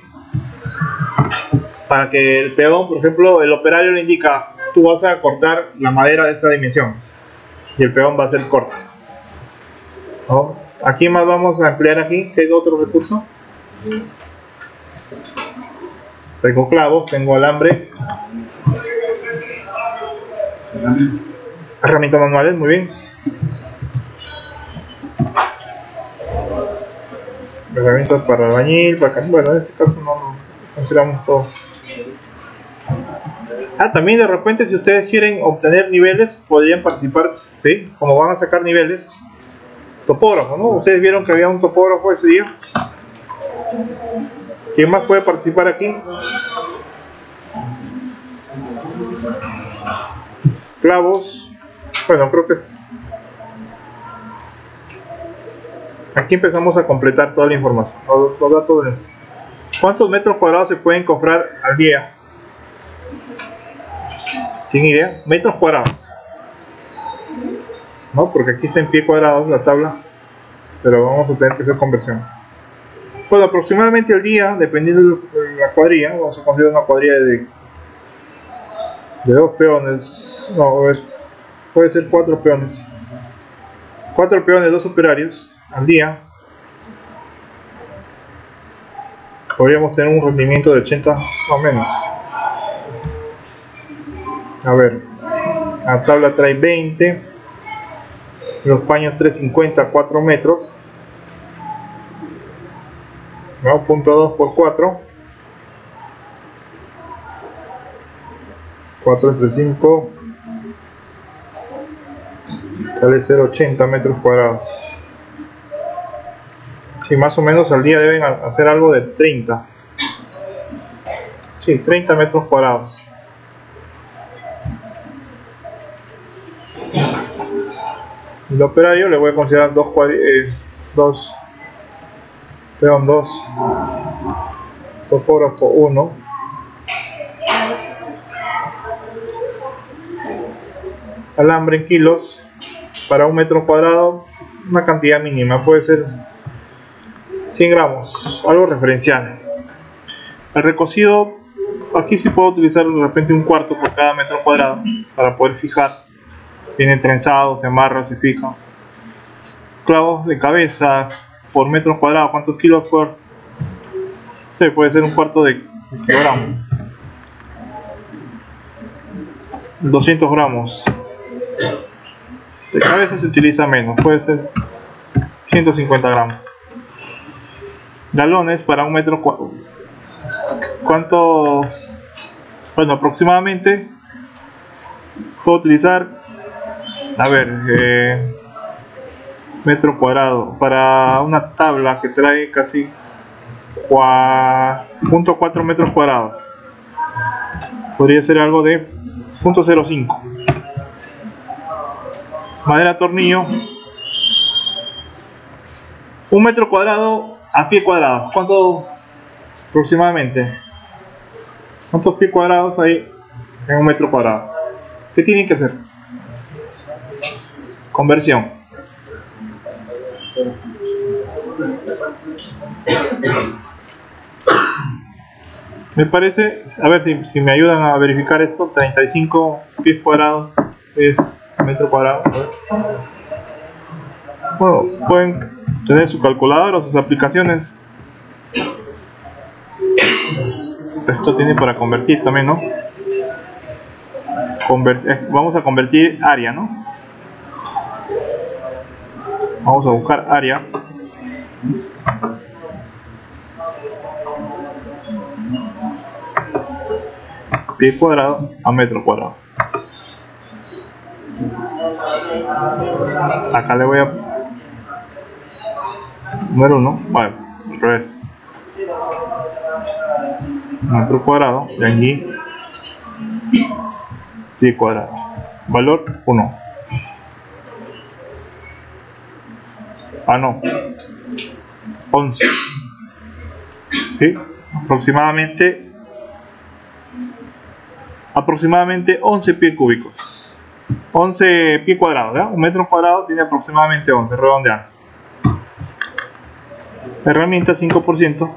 Para que el peón, por ejemplo, el operario le indica, tú vas a cortar la madera de esta dimensión y el peón va a hacer corte, ¿no? Aquí más vamos a emplear aquí, ¿qué es otro recurso? Tengo clavos, tengo alambre, herramientas manuales, muy bien, herramientas para albañil, para... bueno, en este caso no consideramos todo. Ah, también de repente si ustedes quieren obtener niveles podrían participar, ¿sí? Como van a sacar niveles, topógrafo, ¿no? Ustedes vieron que había un topógrafo ese día. ¿Quién más puede participar aquí? Clavos, bueno, creo que es... aquí empezamos a completar toda la información, los, los datos de... ¿Cuántos metros cuadrados se pueden comprar al día? ¿Sin idea? Metros cuadrados, ¿no? Porque aquí está en pie cuadrados la tabla. pero vamos a tener que hacer conversión. Bueno, aproximadamente al día, dependiendo de la cuadrilla, vamos a considerar una cuadrilla de, de dos peones, no, a ver, puede ser cuatro peones, cuatro peones, dos operarios al día. Podríamos tener un rendimiento de ochenta más o menos. A ver, la tabla trae veinte, los paños trescientos cincuenta, cuatro metros, ¿no? Punto dos por cuatro, cuatro entre cinco, sale cero coma ochenta metros cuadrados. Sí, más o menos al día deben hacer algo de treinta. Sí, treinta metros cuadrados. El operario le voy a considerar dos eh, dos peón dos, topógrafo uno, alambre en kilos para un metro cuadrado, una cantidad mínima, puede ser cien gramos, algo referencial. El recocido, aquí sí puedo utilizar de repente un cuarto por cada metro cuadrado para poder fijar. Viene trenzado, se amarra, se fija. Clavos de cabeza por metro cuadrado, ¿cuántos kilos por? Sí, puede ser un cuarto de kilogramo. doscientos gramos. De cabeza se utiliza menos, puede ser ciento cincuenta gramos. Galones para un metro cuadrado. ¿Cuánto? Bueno, aproximadamente puedo utilizar, a ver, eh, metro cuadrado para una tabla que trae casi cero punto cuatro metros cuadrados. Podría ser algo de cero punto cero cinco. Madera tornillo, un metro cuadrado a pie cuadrado. ¿Cuánto aproximadamente? ¿Cuántos pies cuadrados hay en un metro cuadrado? ¿Qué tienen que hacer? Conversión. Me parece, a ver si, si me ayudan a verificar esto, treinta y cinco pies cuadrados es metro cuadrado. Bueno, pueden tener su calculadora o sus aplicaciones. Esto tiene para convertir también, ¿no? Convert eh, vamos a convertir área, ¿no? Vamos a buscar área. Pie cuadrado a metro cuadrado. Acá le voy a número uno, vale, al revés. Metro cuadrado, y aquí pie cuadrado. Valor uno. Ah, no. once. ¿Sí? Aproximadamente aproximadamente once pies cúbicos. once pies cuadrados, ¿verdad? Un metro cuadrado tiene aproximadamente once, redondeando. Herramienta cinco por ciento.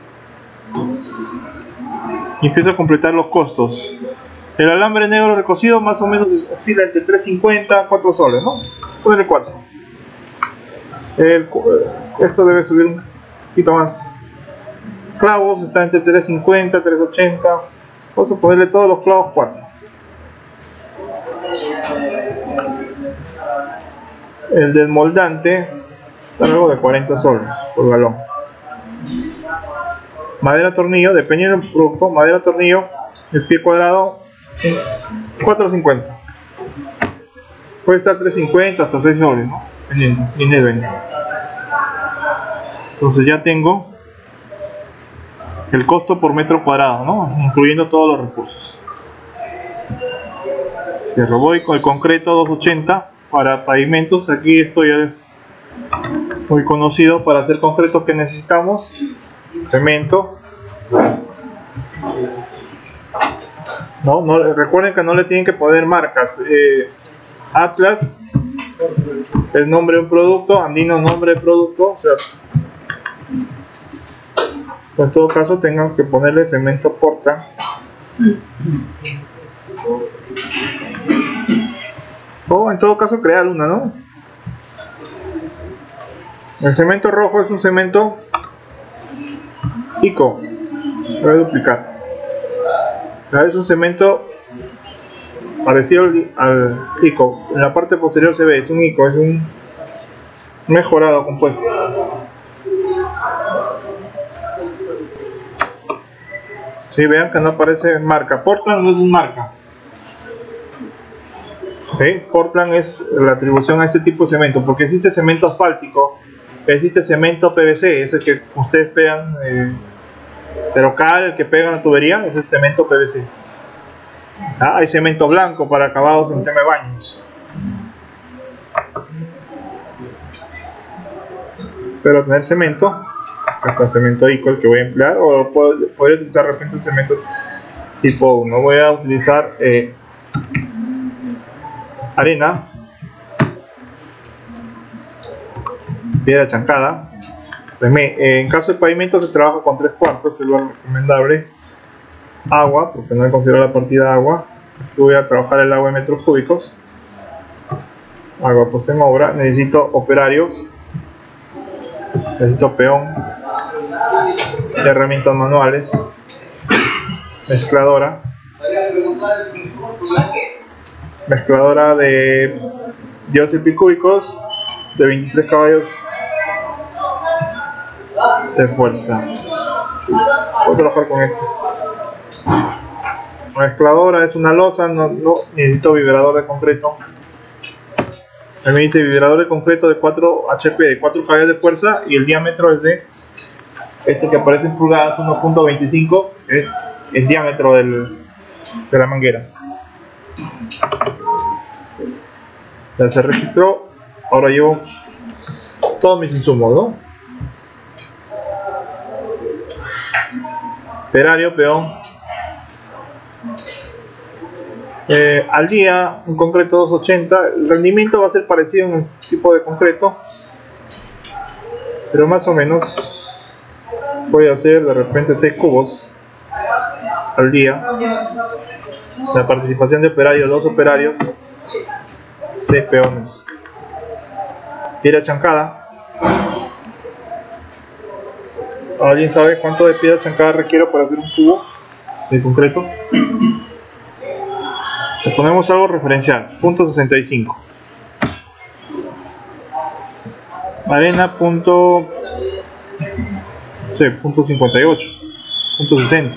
Y empiezo a completar los costos. El alambre negro recocido más o menos oscila entre tres cincuenta a cuatro soles, ¿no? Ponle cuatro. El, esto debe subir un poquito más. Clavos está entre tres cincuenta, tres ochenta. Vamos a ponerle todos los clavos cuatro. El desmoldante está algo de cuarenta soles por galón. Madera tornillo, dependiendo del producto, madera tornillo, el pie cuadrado cuatro cincuenta. Puede estar tres cincuenta hasta seis soles, ¿no? En el vende. Entonces ya tengo el costo por metro cuadrado, ¿no? Incluyendo todos los recursos. Cierro, voy con el concreto doscientos ochenta para pavimentos. Aquí esto ya es muy conocido para hacer concretos que necesitamos. Cemento. No, no, recuerden que no le tienen que poner marcas. Eh, Atlas el nombre de un producto, andino nombre de producto, o sea, en todo caso tengan que ponerle cemento Portland. O en todo caso crear una, ¿no? El cemento rojo es un cemento ICO. Voy a duplicar. Es un cemento parecido al, al ICO. En la parte posterior se ve, es un ICO, es un mejorado compuesto. Si, vean que no aparece marca. Portland no es un marca. ¿Okay? Portland es la atribución a este tipo de cemento, porque existe cemento asfáltico, existe cemento P V C, ese que ustedes pegan, eh, pero cada el que pega en la tubería es el cemento P V C. ¿Ah? Hay cemento blanco para acabados en tema de baños, pero tener cemento, hasta cemento ICO el que voy a emplear, o puedo, podría utilizar de repente cemento tipo uno. Voy a utilizar eh, arena, piedra chancada. En caso de pavimento se trabaja con tres cuartos, es lo recomendable. Agua, porque no he considerado la partida agua. Aquí voy a trabajar el agua en metros cúbicos. Agua puesta en obra. Necesito operarios, necesito peón, herramientas manuales, mezcladora, mezcladora de dióxido cúbicos de veintitrés caballos de fuerza. Voy a trabajar con esto. La mezcladora es una losa, no, no necesito vibrador de concreto. A mí me dice vibrador de concreto de cuatro H P, de cuatro caballos de fuerza, y el diámetro es de este que aparece en pulgadas, uno punto veinticinco, es el diámetro del, de la manguera. Ya se registró. Ahora llevo todos mis insumos, ¿no? Operario, peón. Eh, al día, un concreto doscientos ochenta. El rendimiento va a ser parecido en el tipo de concreto, pero más o menos voy a hacer de repente seis cubos al día. La participación de operarios, dos operarios, seis peones. Piedra chancada. ¿Alguien sabe cuánto de piedra chancada requiero para hacer un cubo de concreto? Le ponemos algo referencial, punto sesenta y cinco. Arena, punto, sí, punto cincuenta y ocho, punto sesenta.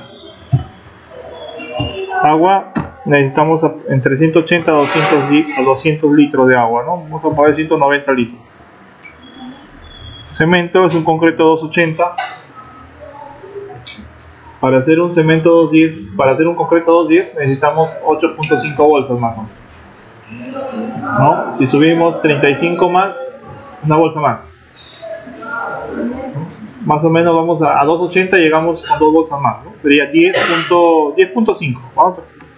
Agua, necesitamos entre ciento ochenta a doscientos litros de agua, ¿no? Vamos a poner ciento noventa litros. Cemento es un concreto doscientos ochenta. Para hacer un cemento doscientos diez, para hacer un concreto doscientos diez necesitamos ocho punto cinco bolsas más o menos, ¿no? Si subimos treinta y cinco más, una bolsa más. Más o menos vamos a, a doscientos ochenta, llegamos con dos bolsas más, ¿no? Sería diez punto cinco. Vamos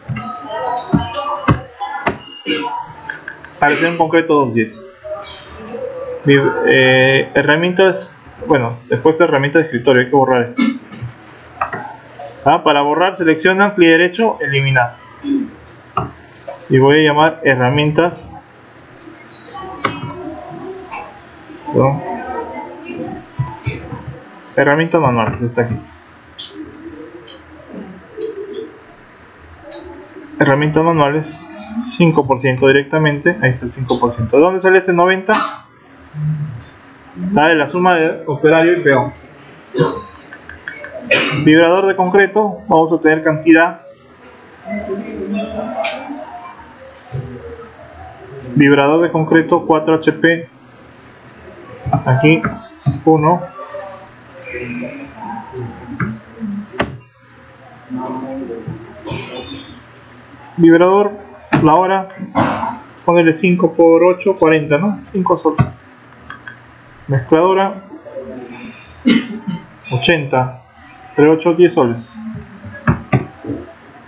a para hacer un concreto doscientos diez. Eh, herramientas, bueno, después de herramientas de escritorio, hay que borrar esto. Ah, para borrar, seleccionan clic derecho, eliminar, y voy a llamar herramientas, perdón, herramientas manuales. Está aquí, herramientas manuales, cinco por ciento directamente. Ahí está el cinco por ciento. ¿De dónde sale este noventa? Da de la suma de operario y peón. Vibrador de concreto, vamos a tener cantidad. Vibrador de concreto cuatro H P. Aquí uno. Vibrador, la hora, ponerle cinco por ocho, cuarenta, ¿no? cinco soles. Mezcladora, ochenta. Entre ocho, diez soles.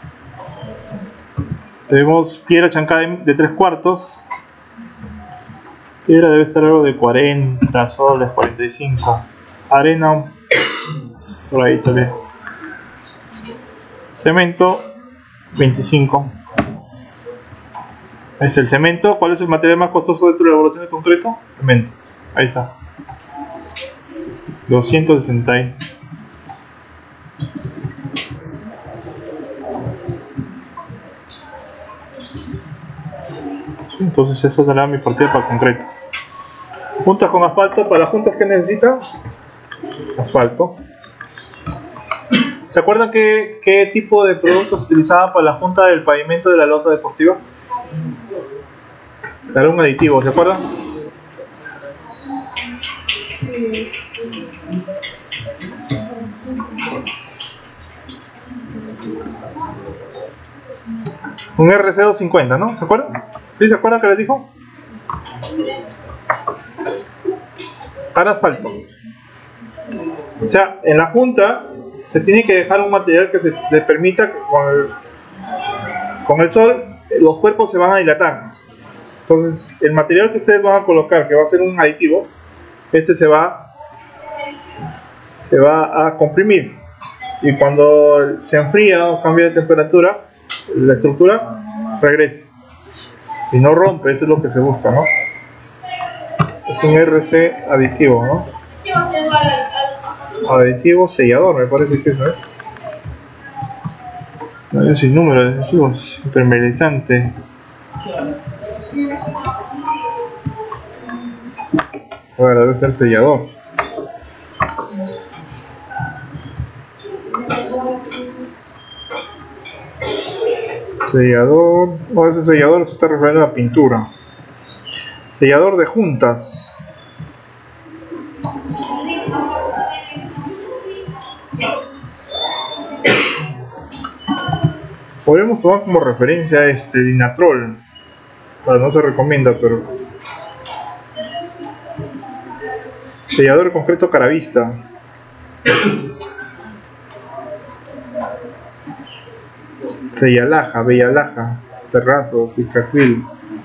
Tenemos piedra chancada de tres cuartos. Piedra debe estar algo de cuarenta soles, cuarenta y cinco. Arena, por ahí tal vez. Cemento, veinticinco. Este es el cemento. ¿Cuál es el material más costoso dentro de la elaboración de concreto? Cemento. Ahí está. doscientos sesenta. Entonces esa será mi partida para el concreto. Juntas con asfalto. Para las juntas que necesita asfalto. ¿Se acuerdan qué, qué tipo de productos se utilizaban para la junta del pavimento de la losa deportiva? Era un aditivo, ¿se acuerdan? Un R C doscientos cincuenta, ¿no? ¿Se acuerdan? ¿Sí se acuerdan que les dijo? Para asfalto. O sea, en la junta se tiene que dejar un material que se le permita que con el, con el sol los cuerpos se van a dilatar. Entonces, el material que ustedes van a colocar, que va a ser un aditivo, este se va se va a comprimir, y cuando se enfría o cambia de temperatura, la estructura regresa y no rompe. Eso es lo que se busca, ¿no? Es un R C aditivo, ¿no? Aditivo sellador, me parece que eso es. No hay un sinnúmero de aditivos. Impermeabilizante. Bueno, debe ser sellador. Sellador. O ese sellador se está refiriendo a la pintura. Sellador de juntas. Podemos tomar como referencia este Dinatrol. Bueno, no se recomienda, pero sellador de concreto Caravista. Sellalaja, Bellalaja, Terrazos, Cicatril.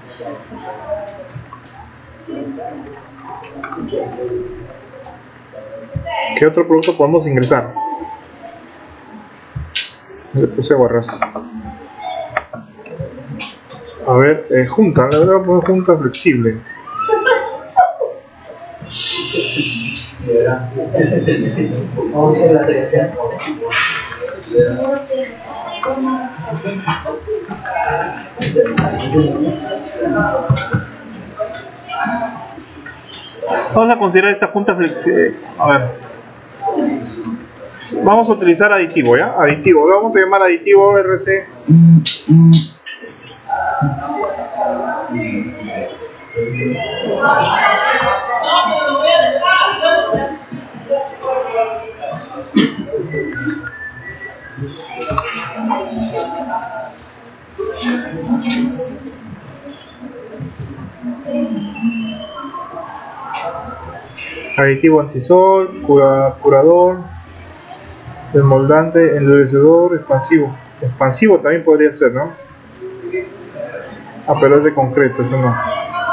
¿Qué otro producto podemos ingresar? Le puse barras. A ver, eh, junta, le voy a poner junta flexible. Vamos a considerar esta junta flexible. A ver, vamos a utilizar aditivo, ¿ya? Aditivo, lo vamos a llamar aditivo R C. Aditivo antisol, cura, curador, desmoldante, endurecedor, expansivo. Expansivo también podría ser, ¿no? Ah, pero es de concreto, eso no.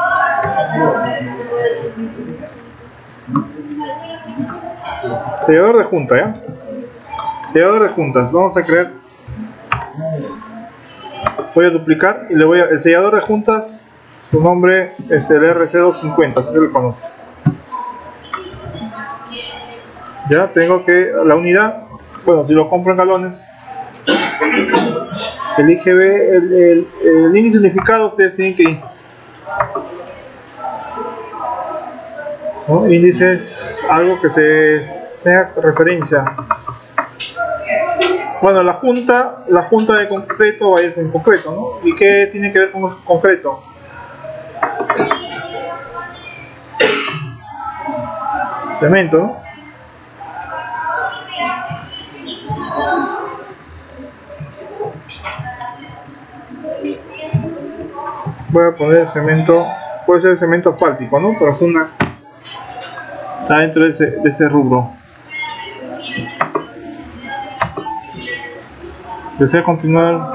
Sellador de junta, ¿ya? Sellador de juntas, vamos a crear. Voy a duplicar y le voy a. El sellador de juntas, su nombre es el R C doscientos cincuenta, si se lo conoce. Ya tengo que la unidad, bueno, si lo compro en galones, el I G B, el, el, el índice unificado, ustedes tienen que ir, ¿no? Índice es algo que se tenga referencia. Bueno, la junta, la junta de concreto va a ir en concreto, ¿no? ¿Y qué tiene que ver con concreto? Cemento, ¿no? Voy a poner cemento, puede ser cemento asfáltico, ¿no? Pero una está dentro de ese, de ese rubro. Deseo continuar.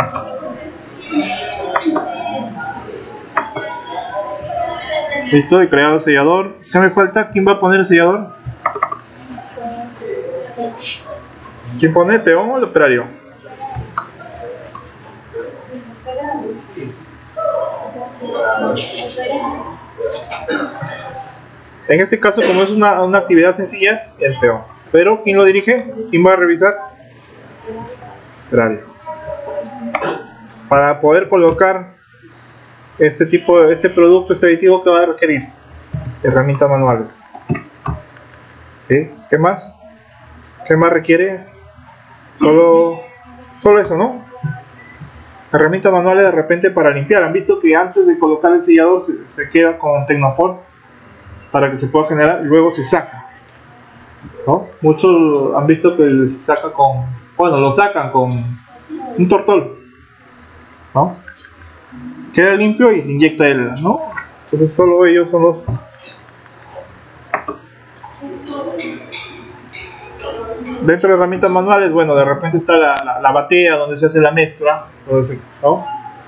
Listo, he creado el sellador. ¿Qué me falta? ¿Quién va a poner el sellador? ¿Quién pone el peón o el operario? En este caso, como es una, una actividad sencilla, el peón. Pero ¿quién lo dirige? ¿Quién va a revisar? Operario. Para poder colocar este tipo de este producto, este aditivo, que va a requerir herramientas manuales. ¿Sí? ¿Qué más? ¿Qué más requiere? Solo, solo eso, ¿no? Herramientas manuales de repente para limpiar. Han visto que antes de colocar el sellador se, se queda con Tecnopor para que se pueda generar y luego se saca, ¿no? Muchos han visto que se saca con, bueno, lo sacan con un tortol, ¿no? Queda limpio y se inyecta él, ¿no? Entonces solo ellos son los dentro de herramientas manuales. Bueno, de repente está la, la, la batea donde se hace la mezcla, ¿no?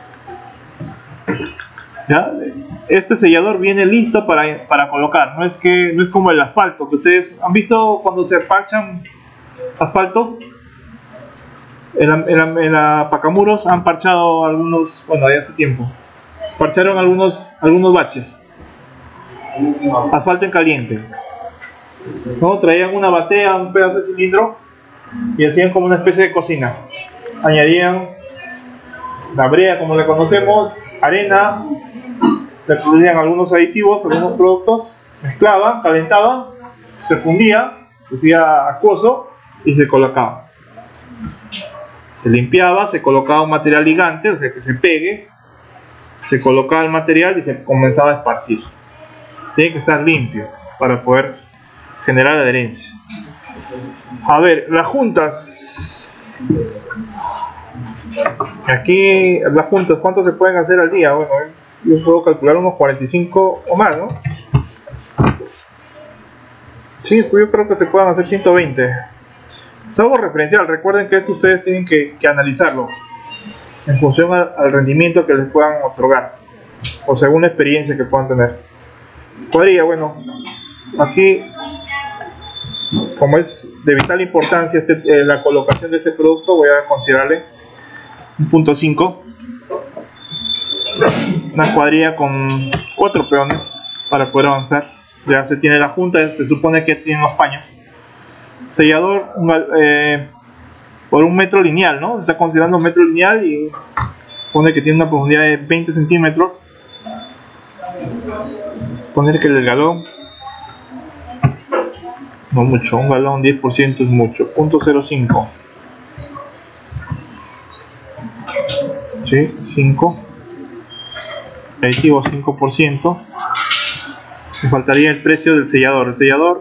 ¿Ya? Este sellador viene listo para, para colocar. No es que no es como el asfalto que ustedes han visto cuando se parchan asfalto. En la, en la, en la Pacamuros han parchado algunos, bueno, de hace tiempo parcharon algunos algunos baches, asfalto en caliente, ¿no? Traían una batea, un pedazo de cilindro y hacían como una especie de cocina. Añadían la brea, como le conocemos, arena, le ponían algunos aditivos, algunos productos, mezclaban, calentaban, se fundía, se hacía acuoso y se colocaba. Se limpiaba, se colocaba un material ligante, o sea que se pegue, se colocaba el material y se comenzaba a esparcir. Tiene que estar limpio para poder generar adherencia. A ver, las juntas. Aquí las juntas, ¿cuánto se pueden hacer al día? Bueno, yo puedo calcular unos cuarenta y cinco o más, ¿no? Sí, pues yo creo que se puedan hacer ciento veinte. Es algo referencial. Recuerden que esto ustedes tienen que, que analizarlo en función al, al rendimiento que les puedan otorgar o según la experiencia que puedan tener. Cuadrilla, bueno, aquí como es de vital importancia este, eh, la colocación de este producto, voy a considerarle un punto cinco, una cuadrilla con cuatro peones para poder avanzar. Ya se tiene la junta, se supone que tiene los paños. Sellador eh, por un metro lineal, ¿no? Se está considerando un metro lineal y pone que tiene una profundidad de veinte centímetros. Poner que el galón, no mucho, un galón diez por ciento es mucho, punto cero cinco. Sí, cinco. Aditivo cinco por ciento. Me faltaría el precio del sellador. El sellador,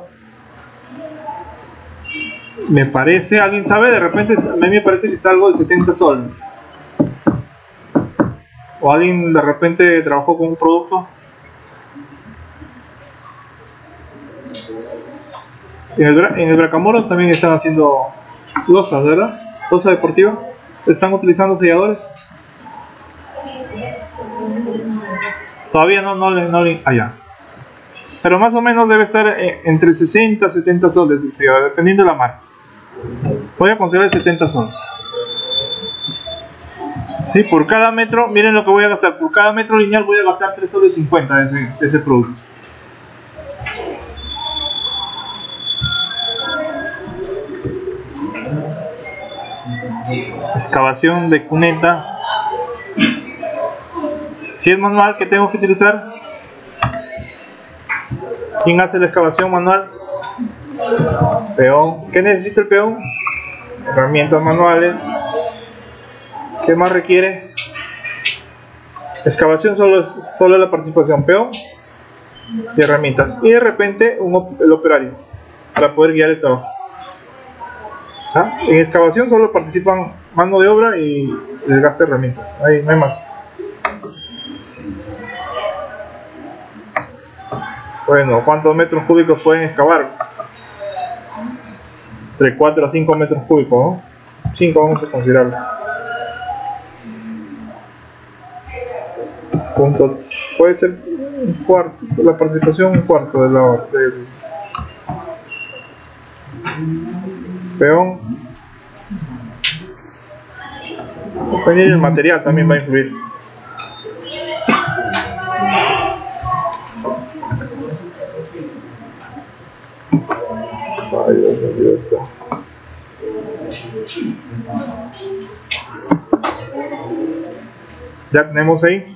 me parece, ¿alguien sabe? De repente a mí me parece que está algo de setenta soles. ¿O alguien de repente trabajó con un producto? En el, en el Bracamoros también están haciendo losas, ¿verdad? Losa deportiva. ¿Están utilizando selladores? Todavía no, no le, no le, allá. Pero más o menos debe estar entre sesenta y setenta soles el sellador, dependiendo de la marca. Voy a considerar setenta soles. Sí, por cada metro, miren lo que voy a gastar. Por cada metro lineal voy a gastar tres soles cincuenta de ese, de ese producto. Excavación de cuneta. Si es manual, ¿qué tengo que utilizar? ¿Quién hace la excavación manual? Peón. ¿Qué necesita el peón? Herramientas manuales. ¿Qué más requiere? Excavación solo es solo la participación, peón y herramientas. Y de repente un, el operario para poder guiar el trabajo. ¿Ah? En excavación solo participan mano de obra y desgaste de herramientas. Ahí no hay más. Bueno, ¿cuántos metros cúbicos pueden excavar? Entre cuatro a cinco metros cúbicos, ¿no? cinco vamos a considerarlo. Punto, puede ser un cuarto, la participación un cuarto de la, del peón. Dependiendo del material también va a influir. Ay, Dios mío, esto. Ya tenemos ahí.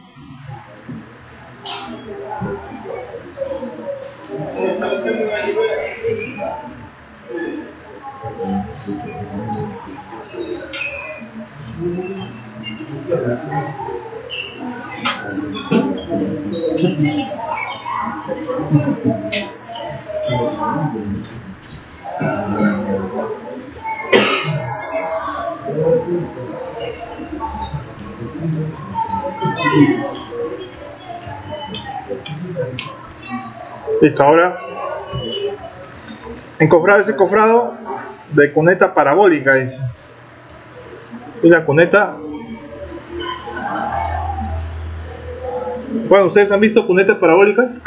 Listo, ahora encofrado ese cofrado de cuneta parabólica, dice. Y la cuneta, bueno, ¿ustedes han visto cunetas parabólicas?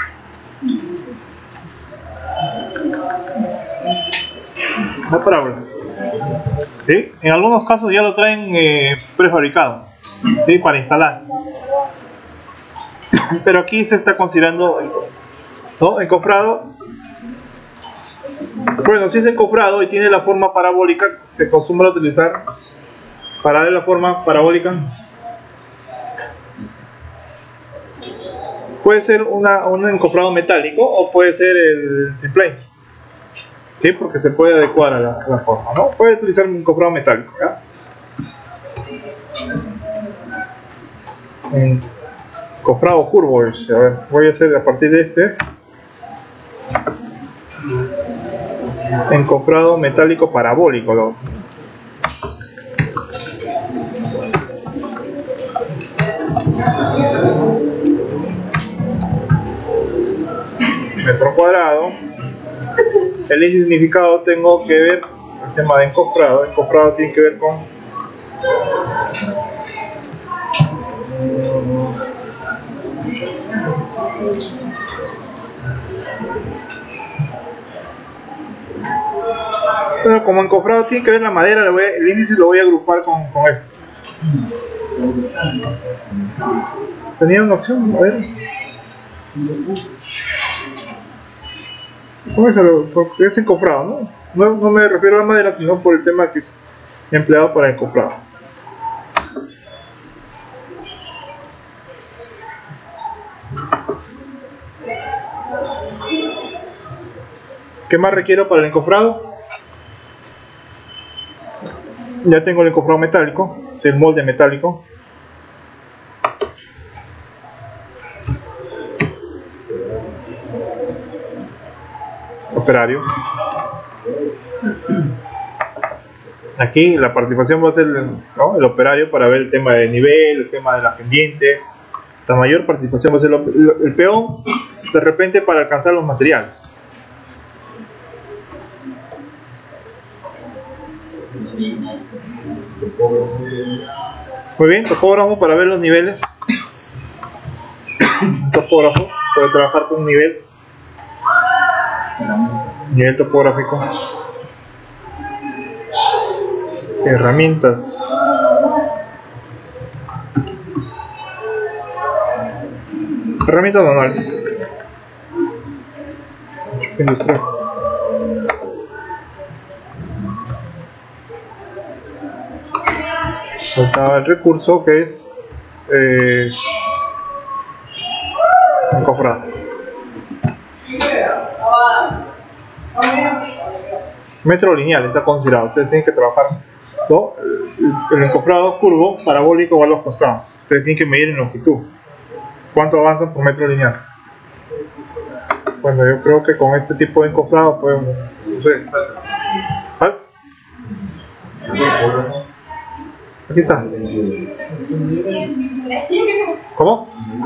La parábola, ¿sí? En algunos casos ya lo traen eh, prefabricado, ¿sí? Para instalar, pero aquí se está considerando, ¿no?, encofrado. Bueno, si es encofrado y tiene la forma parabólica, se acostumbra a utilizar para ver la forma parabólica. Puede ser una, un encofrado metálico o puede ser el triplane, ¿sí? Porque se puede adecuar a la, a la forma, ¿no? Puede utilizar un encofrado metálico, ¿ya? Encofrado curvo, a ver, voy a hacer a partir de este encofrado metálico parabólico, ¿no? Metro cuadrado. El índice significado tengo que ver el tema de encofrado. Encofrado tiene que ver con bueno, como encofrado tiene que ver la madera, le voy a, el índice lo voy a agrupar con, con esto. Tenía una opción, a ver. Porque es encofrado, ¿no? ¿no? No me refiero a la madera, sino por el tema que es empleado para encofrado. ¿Qué más requiero para el encofrado? Ya tengo el encofrado metálico, el molde metálico. Operario. Aquí la participación va a ser, ¿no?, el operario para ver el tema de nivel, el tema de la pendiente. La mayor participación va a ser el, el peón, de repente, para alcanzar los materiales. Muy bien, topógrafo para ver los niveles. Topógrafo puede trabajar con un nivel. Nivel topográfico. Herramientas. Herramientas manuales. Industrial. Faltaba el recurso que es eh, encofrado. Metro lineal está considerado. Ustedes tienen que trabajar, ¿no?, el, el encofrado curvo, parabólico o a los costados. Ustedes tienen que medir en longitud. ¿Cuánto avanzan por metro lineal? Bueno, yo creo que con este tipo de encofrado podemos, no sé. ¿Vale? Aquí está. ¿Cómo?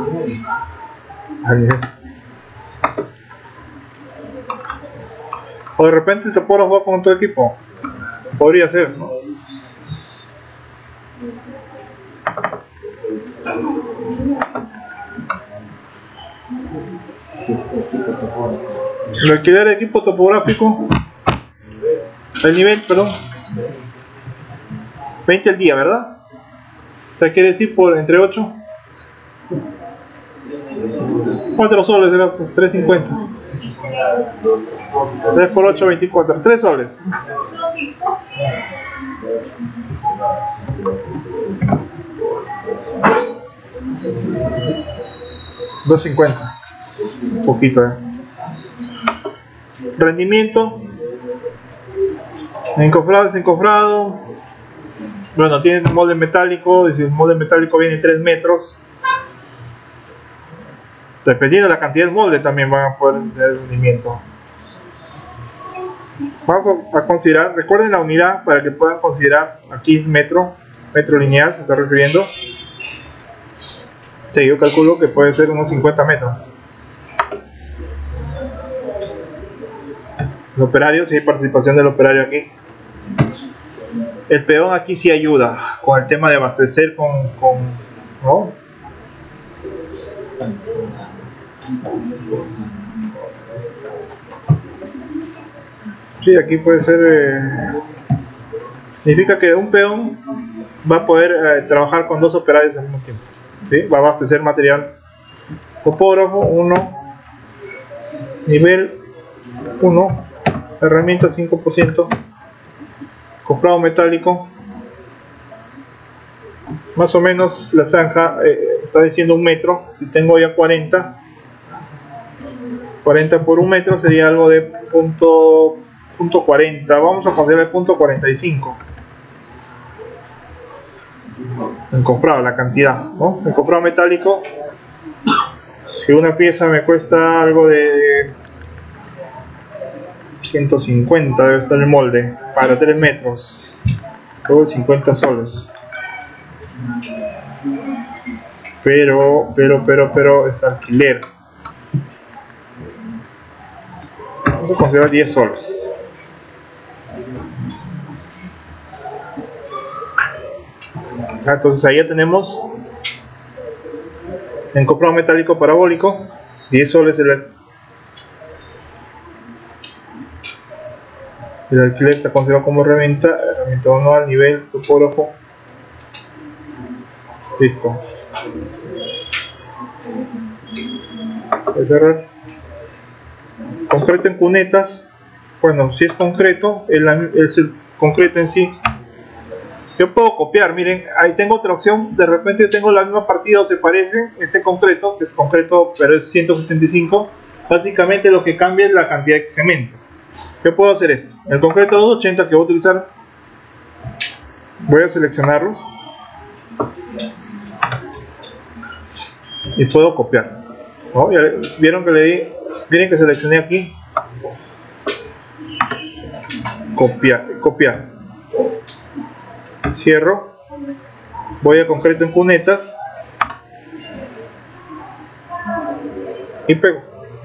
O de repente el topógrafo va con todo equipo. Podría ser, ¿no? El alquiler de equipo topográfico, el nivel, perdón, veinte al día, ¿verdad? O sea, quiere decir por entre ocho, cuatro soles, era tres cincuenta. tres por ocho, veinticuatro, tres soles. dos cincuenta, un poquito, eh. Rendimiento, encofrado, desencofrado. Bueno, tiene molde metálico, el molde metálico viene tres metros. Dependiendo de la cantidad de molde también van a poder tener rendimiento. Vamos a considerar, recuerden la unidad para que puedan considerar, aquí es metro, metro lineal se está refiriendo. Sí, yo calculo que puede ser unos cincuenta metros. El operario, sí hay participación del operario aquí. El peón aquí sí ayuda con el tema de abastecer con, con ¿no? Sí, aquí puede ser eh, significa que un peón va a poder eh, trabajar con dos operarios al mismo tiempo, ¿sí? Va a abastecer material topógrafo uno, nivel uno, herramienta cinco por ciento, comprado metálico, más o menos la zanja eh, está diciendo un metro. Si tengo ya cuarenta por un metro sería algo de punto, punto cuarenta, vamos a considerar el punto cuarenta y cinco en comprado, la cantidad, ¿no? El comprado metálico, si una pieza me cuesta algo de ciento cincuenta, debe estar el molde para tres metros, luego cincuenta soles, pero, pero, pero, pero es alquiler. Vamos a considerar diez soles. Entonces ahí ya tenemos en comprado metálico parabólico, diez soles el, el alquiler está considerado como herramienta, herramienta manual, nivel, topógrafo. Listo. Voy a cerrar. Concreto en cunetas. Bueno, si es concreto, el, el, el concreto en sí, yo puedo copiar. Miren, ahí tengo otra opción. De repente yo tengo la misma partida o se parece. Este concreto, que es concreto pero es ciento setenta y cinco, básicamente lo que cambia es la cantidad de cemento. Yo puedo hacer esto. El concreto doscientos ochenta que voy a utilizar, voy a seleccionarlos y puedo copiar, ¿no? Ya vieron que le di, miren que seleccioné aquí, copiar, copiar, cierro, voy a concreto en cunetas y pego.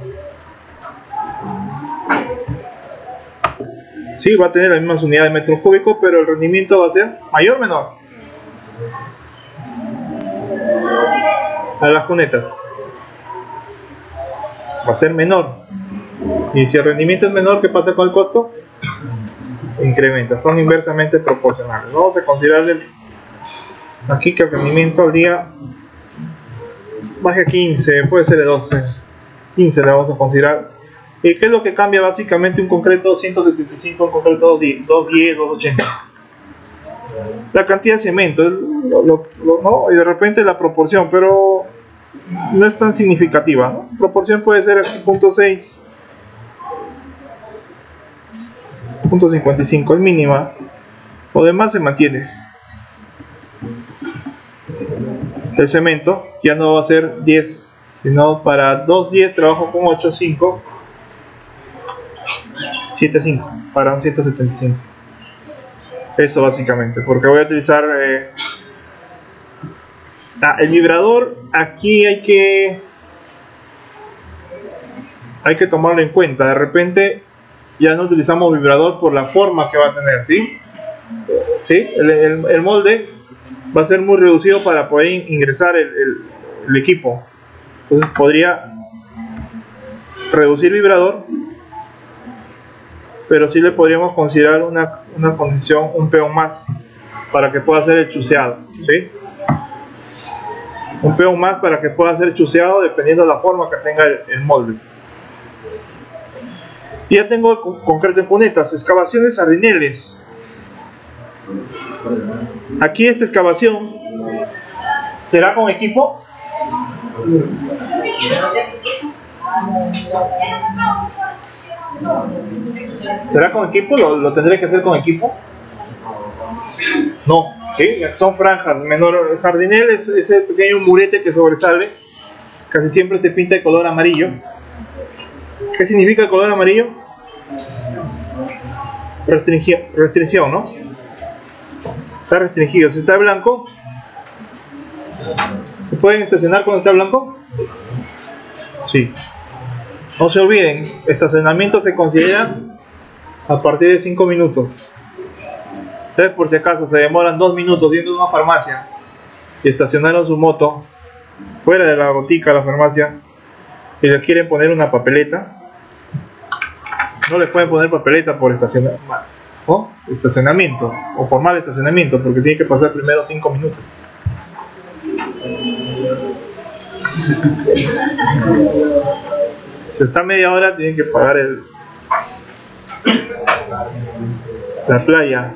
Sí, va a tener las mismas unidades de metro cúbico, pero el rendimiento va a ser mayor o menor a las cunetas. Va a ser menor. Y si el rendimiento es menor, ¿qué pasa con el costo? Incrementa. Son inversamente proporcionales. Vamos a considerar el, aquí que el rendimiento al día baje a quince, puede ser de doce, quince le vamos a considerar. ¿Y qué es lo que cambia básicamente un concreto ciento setenta y cinco, un concreto doscientos diez, doscientos ochenta? La cantidad de cemento, lo, lo, lo, ¿no? Y de repente la proporción, pero no es tan significativa, ¿no? Proporción puede ser punto seis, punto cincuenta y cinco, es mínima, lo demás se mantiene. El cemento ya no va a ser diez, sino para doscientos diez trabajo con ocho, cinco, siete, cinco, para un ciento setenta y cinco. Eso básicamente, porque voy a utilizar eh... ah, el vibrador. Aquí hay que hay que tomarlo en cuenta. De repente ya no utilizamos vibrador por la forma que va a tener, ¿sí? ¿Sí? El, el, el molde va a ser muy reducido para poder ingresar el, el, el equipo. Entonces podría reducir vibrador pero sí le podríamos considerar una, una condición, un peón más, para que pueda ser el chuceado, ¿sí? Un peón más para que pueda ser chuceado dependiendo de la forma que tenga el, el molde. Y ya tengo con, concreto en cunetas, excavaciones sardineles. Aquí esta excavación será con equipo. ¿Será con equipo? ¿Lo, lo tendré que hacer con equipo? No, ¿sí? Son franjas menor. Sardinel es ese pequeño murete que sobresale. Casi siempre se pinta de color amarillo. ¿Qué significa el color amarillo? Restringión, restricción, ¿no? Está restringido. Si está blanco, ¿se pueden estacionar cuando está blanco? Sí. No se olviden, estacionamiento se considera a partir de cinco minutos. Entonces, por si acaso se demoran dos minutos yendo a una farmacia y estacionaron su moto fuera de la botica, la farmacia, y le quieren poner una papeleta, no les pueden poner papeleta por estacionar, ¿no? Estacionamiento o por mal estacionamiento, porque tiene que pasar primero cinco minutos. Si está media hora, tienen que pagar el la playa.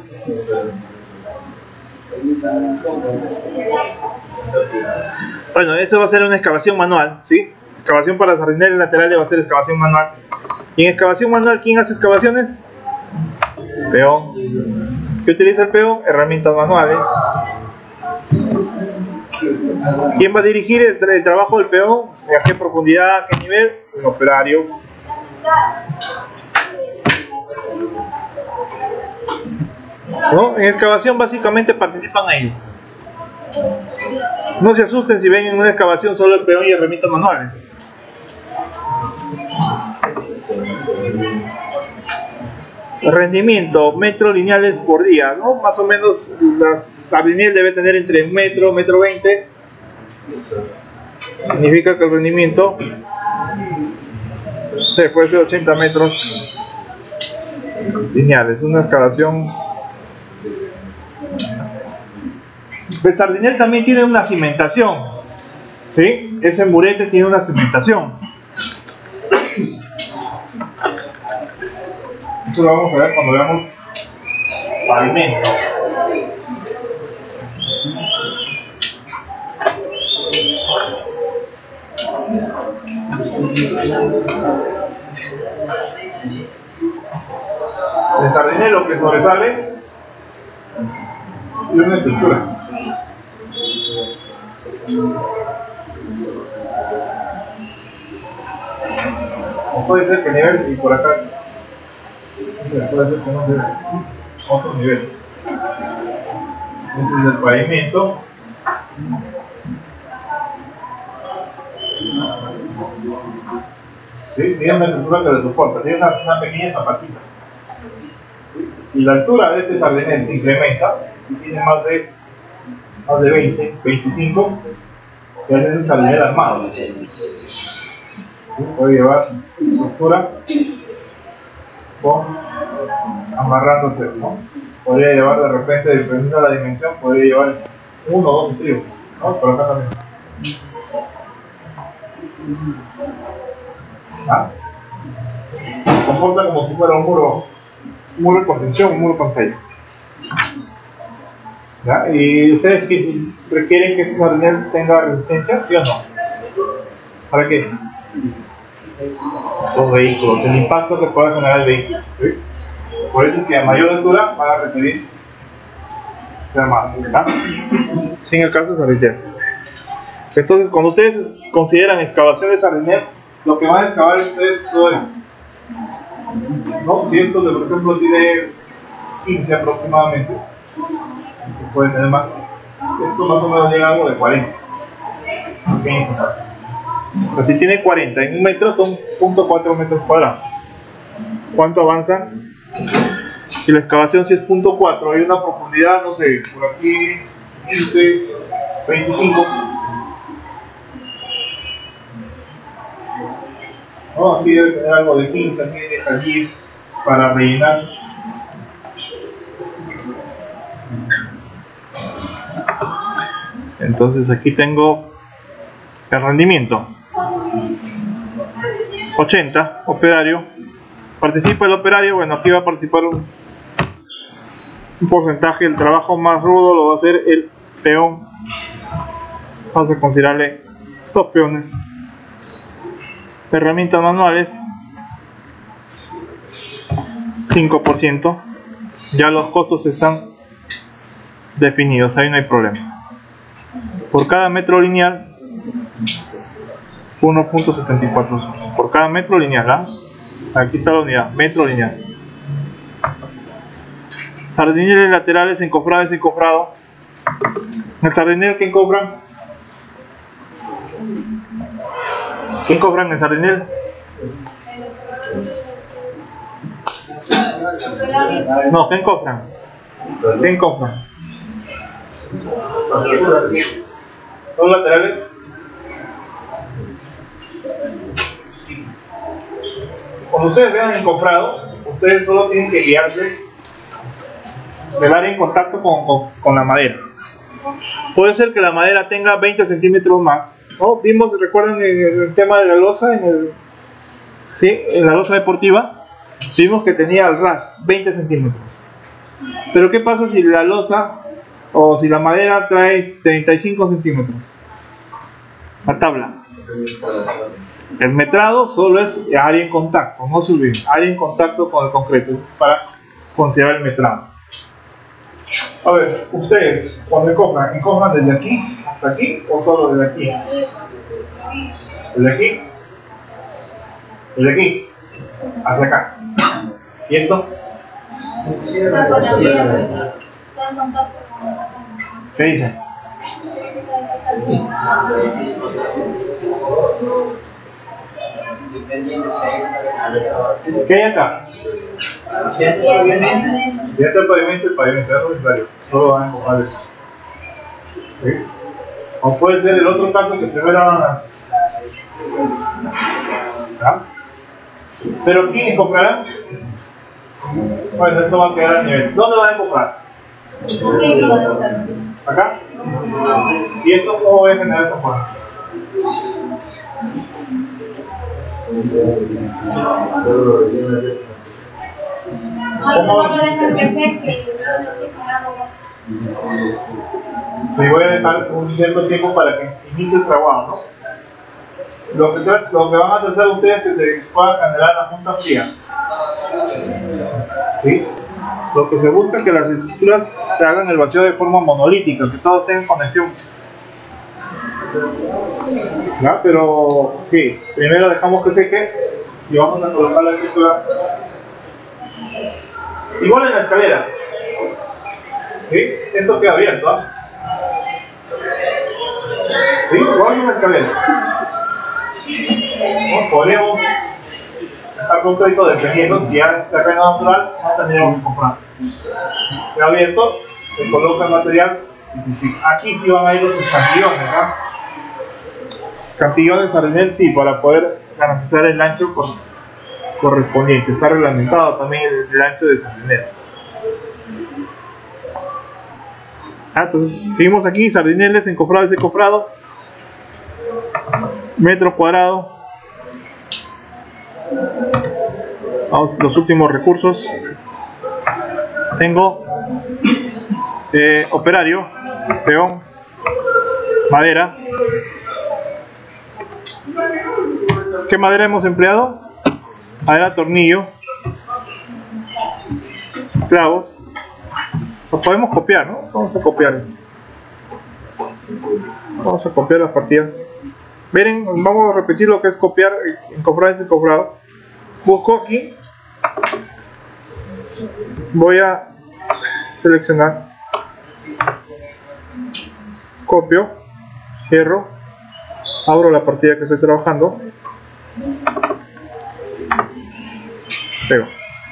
Bueno, eso va a ser una excavación manual, ¿sí? Excavación para sardineles laterales va a ser excavación manual. Y en excavación manual, ¿quién hace excavaciones? Peón. ¿Qué utiliza el peón? Herramientas manuales. ¿Quién va a dirigir el, el trabajo del peón? ¿A qué profundidad? ¿A qué nivel? Un operario. ¿No? En excavación básicamente participan ellos. No se asusten si ven en una excavación solo el peón y herramientas manuales. Rendimiento, metros lineales por día, ¿no? Más o menos la sardinel debe tener entre un metro, metro veinte. Significa que el rendimiento sí, puede ser ochenta metros lineales. Una excavación. El sardinel también tiene una cimentación, ¿sí? Ese murete tiene una cimentación. Eso lo vamos a ver cuando veamos pavimento. El sardinel lo que sobresale es una estructura. O puede ser que nivel y por acá puede ser que no sea otro nivel. Este es el pavimento. ¿Sí? Tiene una estructura que le soporta, tiene una, una pequeña zapatita. Si la altura de este sardinel se incrementa y tiene más de más de veinte, veinticinco, ya es un sardinel armado. ¿Sí? Puede llevar estructura con amarrándose, ¿no? Podría llevar de repente, dependiendo de la dimensión, podría llevar uno o dos tribos, ¿no? Por acá también. ¿Ah? Se comporta como si fuera un muro, un muro de contención, un muro de pantalla. ¿Ya? ¿Y ustedes requieren que ese sardinel tenga resistencia, sí o no? ¿Para qué? Son vehículos, el impacto que pueda generar el vehículo, ¿sí? Por eso es que a mayor altura van a requerir ser más, ¿verdad? Sin el caso de sardinel. Entonces, cuando ustedes consideran excavación de sardinel, lo que van a excavar es todo esto, ¿no? Si esto, por ejemplo, tiene quince aproximadamente, puede tener más, esto más o menos llega a algo de cuarenta, pequeños casos. Pero si tiene cuarenta en un metro, son cero punto cuatro metros cuadrados. ¿Cuánto avanza? Y la excavación, si es cero punto cuatro, hay una profundidad, no sé, por aquí quince, veinticinco. No, aquí debe tener algo de quince, aquí deja diez, para rellenar. Entonces aquí tengo el rendimiento ochenta, operario. Participa el operario. Bueno, aquí va a participar un, un porcentaje. El trabajo más rudo lo va a hacer el peón. Vamos a considerarle dos peones. Herramientas manuales cinco por ciento. Ya los costos están definidos, ahí no hay problema. Por cada metro lineal uno punto setenta y cuatro soles. Por cada metro lineal, ¿ah? Aquí está la unidad, metro lineal. Sardineles laterales encofrado y desencofrado. El sardinel, ¿quién cobran? ¿Quién cobran el sardinel? No, ¿quién cobran? ¿Quién cobran? ¿Los laterales? Cuando ustedes vean encofrado, ustedes solo tienen que guiarse del área en contacto con, con, con la madera. Puede ser que la madera tenga veinte centímetros más, ¿no? Vimos, recuerdan el, el tema de la losa, en, el, ¿sí? En la losa deportiva, vimos que tenía al ras veinte centímetros. Pero ¿qué pasa si la losa o si la madera trae treinta y cinco centímetros? La tabla. El metrado solo es área en contacto, no se olviden, área en contacto con el concreto para considerar el metrado. A ver, ustedes cuando encofran, ¿encofran desde aquí hasta aquí o solo desde aquí? Desde aquí, desde aquí hasta acá. ¿Y esto? ¿Qué dice? ¿Qué hay acá? Si está el pavimento, si está el pavimento, el pavimento es necesario. Solo van a empujar eso. ¿Sí? O puede ser el otro caso que primero hagan las. ¿Ah? ¿Pero quién comprará? Bueno, esto va a quedar a nivel. ¿Dónde van a comprar? ¿Acá? ¿Y esto cómo voy a generar esta forma? Me voy a dejar un cierto tiempo para que inicie el trabajo, ¿no? Lo que, lo que van a tratar ustedes es que se pueda generar la punta fría. ¿Sí? Lo que se busca es que las estructuras se hagan el vacío de forma monolítica, que todos tengan conexión. ¿Ya? Pero sí, primero dejamos que seque y vamos a colocar la estructura igual en la escalera. ¿Sí? Esto queda abierto, ¿ah? ¿Sí? Igual en la escalera. ¿No? Podemos dejar con crédito dependiendo si ya es terreno natural, no tendríamos que comprar. Queda abierto, se coloca el material y aquí sí van a ir los escantillones, ¿ah? Escantillones sardinel, sí, para poder garantizar el ancho con, correspondiente. Está reglamentado también el, el ancho de sardinel. Ah, entonces seguimos aquí, sardineles, encofrado y desencofrado, metro cuadrado. Vamos, los últimos recursos. Tengo eh, operario, peón, madera. ¿Qué madera hemos empleado? Madera tornillo, clavos. Lo podemos copiar, ¿no? Vamos a copiar. Vamos a copiar las partidas. Miren, vamos a repetir lo que es copiar, encofrar y desencofrado. Busco aquí. Voy a seleccionar. Copio. Cierro. Abro la partida que estoy trabajando. Pego.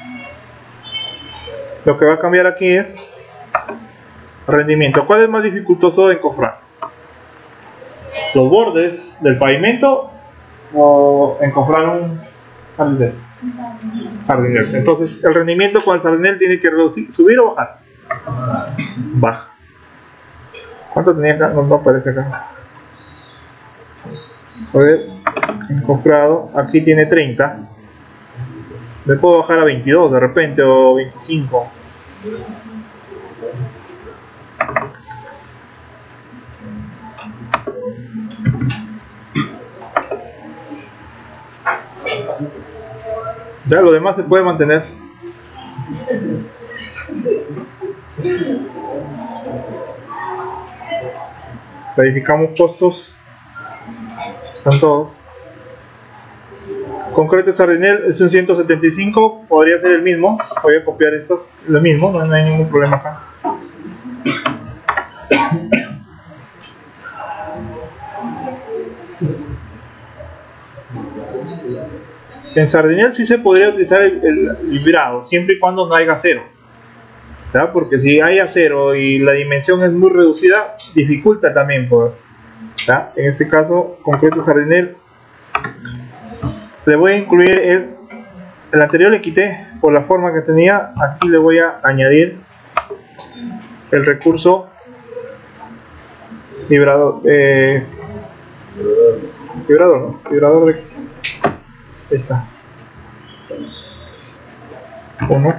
Lo que va a cambiar aquí es rendimiento. ¿Cuál es más dificultoso de encofrar? ¿Los bordes del pavimento o encofrar un sardinel? Sardinel. Entonces el rendimiento con el Sardinel tiene que reducir, subir o bajar. Baja. ¿Cuánto tenía acá? No, no aparece acá. A ver, comprado. Aquí tiene treinta. Le puedo bajar a veintidós de repente o veinticinco. Ya lo demás se puede mantener. Verificamos costos. Están todos. Concreto Sardinel es un ciento setenta y cinco. Podría ser el mismo. Voy a copiar estos. Lo mismo, no, no hay ningún problema acá. En Sardinel sí se podría utilizar el, el vibrado, siempre y cuando no haya acero, ¿ya? Porque si hay acero y la dimensión es muy reducida, dificulta también, ¿ya? En este caso, concreto Sardinel, le voy a incluir el, el anterior le quité por la forma que tenía. Aquí le voy a añadir el recurso vibrador, eh, vibrador, ¿no? Vibrador de... Ahí está. Uno.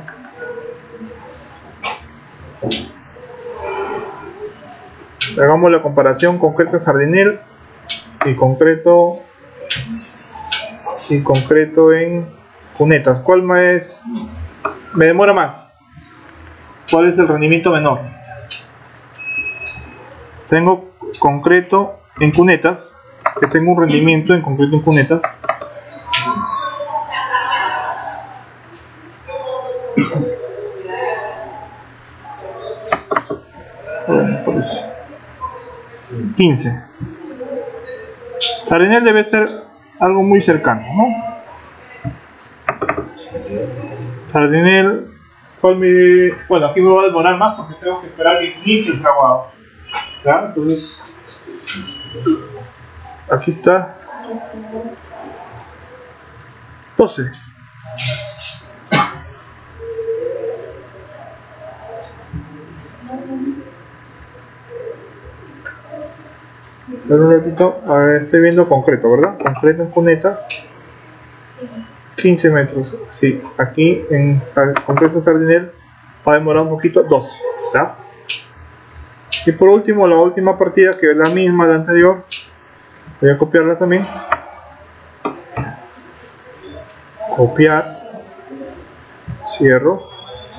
Hagamos la comparación concreto Sardinel y concreto y concreto en cunetas. ¿Cuál más me demora más? ¿Cuál es el rendimiento menor? Tengo concreto en cunetas, que tengo un rendimiento en concreto en cunetas. Bueno, por eso. quince. Sardinel debe ser algo muy cercano, ¿no? Sardinel, ¿cuál mi... Bueno, aquí me voy a demorar más porque tengo que esperar que inicie el fraguado, ¿ya? Entonces, aquí está doce. Pero un ratito, a ver, estoy viendo concreto, ¿verdad? Concreto en cunetas, quince metros. Sí, aquí en concreto en Sardinel va a demorar un poquito, dos, ¿ya? Y por último, la última partida, que es la misma de la anterior, voy a copiarla también. Copiar, cierro.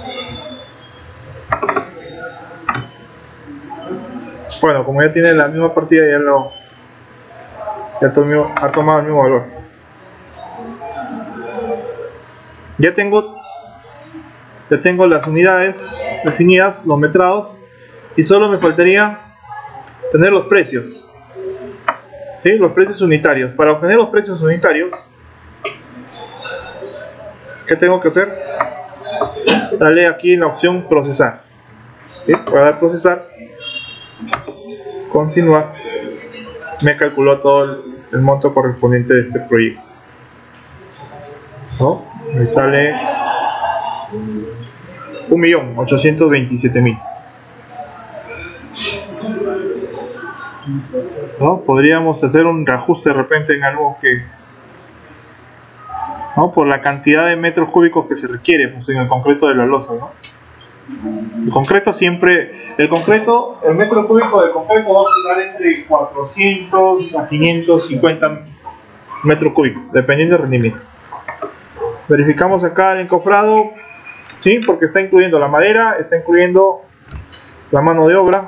Bueno, como ya tiene la misma partida, ya lo ya tomó, ha tomado el mismo valor. Ya tengo ya tengo las unidades definidas, los metrados, y solo me faltaría tener los precios, ¿sí? Los precios unitarios. Para obtener los precios unitarios, ¿qué tengo que hacer? Dale aquí en la opción procesar, ¿sí? Voy a dar procesar, continuar. Me calculó todo el, el monto correspondiente de este proyecto, ¿no? Me sale un millón ochocientos veintisiete mil, ¿no? Podríamos hacer un reajuste de repente en algo que, ¿no? Por la cantidad de metros cúbicos que se requiere, pues, en el concreto de la losa, ¿no? El concreto siempre, el concreto, el metro cúbico de concreto va a oscilar entre cuatrocientos a quinientos cincuenta metros cúbicos, dependiendo del rendimiento. Verificamos acá el encofrado, sí, porque está incluyendo la madera, está incluyendo la mano de obra,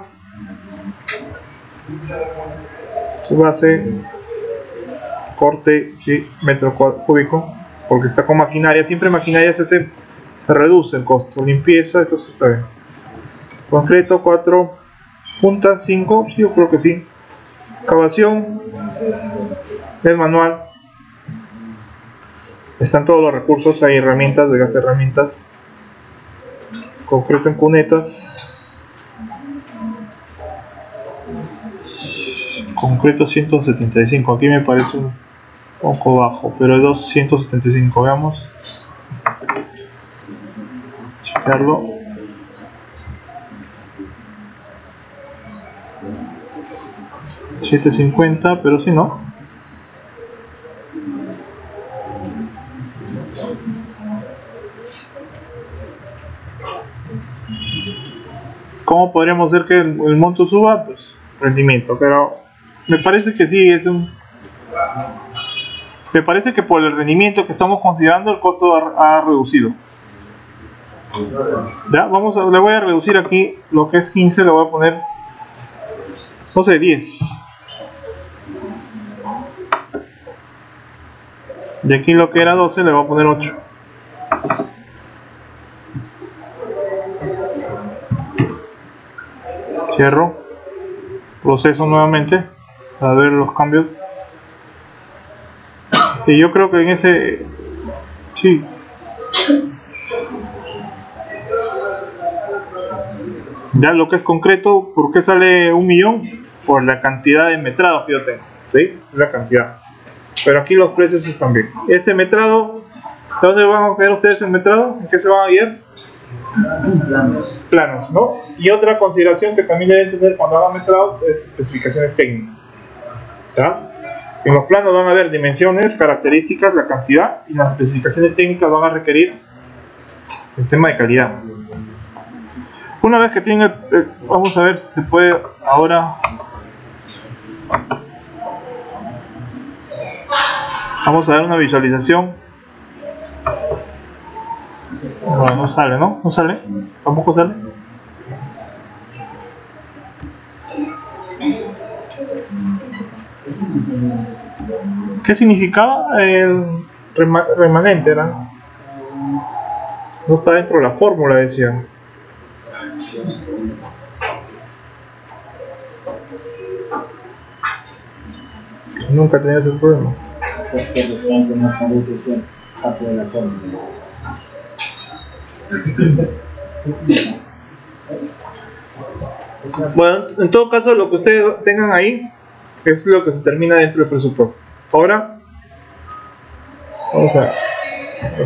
su base, corte, sí, metro cúbico, porque está con maquinaria. Siempre maquinaria se hace, se reduce el costo. Limpieza, esto sí está bien. Concreto, cuatro puntas, cinco, sí, yo creo que sí. Excavación, es manual. Están todos los recursos, hay herramientas, de gasto de herramientas. Concreto en cunetas. Concreto ciento setenta y cinco, aquí me parece un, poco bajo, pero es doscientos setenta y cinco, veamos. Checarlo. setecientos cincuenta, pero si no. ¿Cómo podríamos hacer que el, el monto suba? Pues rendimiento, pero me parece que sí, es un... Me parece que por el rendimiento que estamos considerando el costo ha, ha reducido. Ya, vamos a, le voy a reducir aquí lo que es quince, le voy a poner, no sé, diez. De aquí lo que era doce le voy a poner ocho. Cierro. Proceso nuevamente para ver los cambios. Y yo creo que en ese... Sí. Ya lo que es concreto, ¿por qué sale un millón? Por la cantidad de metrados que yo tengo. ¿Sí? La cantidad. Pero aquí los precios están bien. Este metrado, ¿de dónde van a tener ustedes el metrado? ¿En qué se van a ir? Planos. Planos, ¿no? Y otra consideración que también deben tener cuando hagan metrados es especificaciones técnicas. ¿Ya? En los planos van a haber dimensiones, características, la cantidad, y las especificaciones técnicas van a requerir el tema de calidad. Una vez que tienen el, el, vamos a ver si se puede ahora. Vamos a dar una visualización. Bueno, no sale, ¿no? No sale. Tampoco sale. ¿Qué significaba el rema remanente? Era? No está dentro de la fórmula, decía. Nunca he tenido ese problema. Pues que el restante no parece ser parte de la fórmula. Bueno, en todo caso, lo que ustedes tengan ahí es lo que se termina dentro del presupuesto. Ahora, vamos a ver.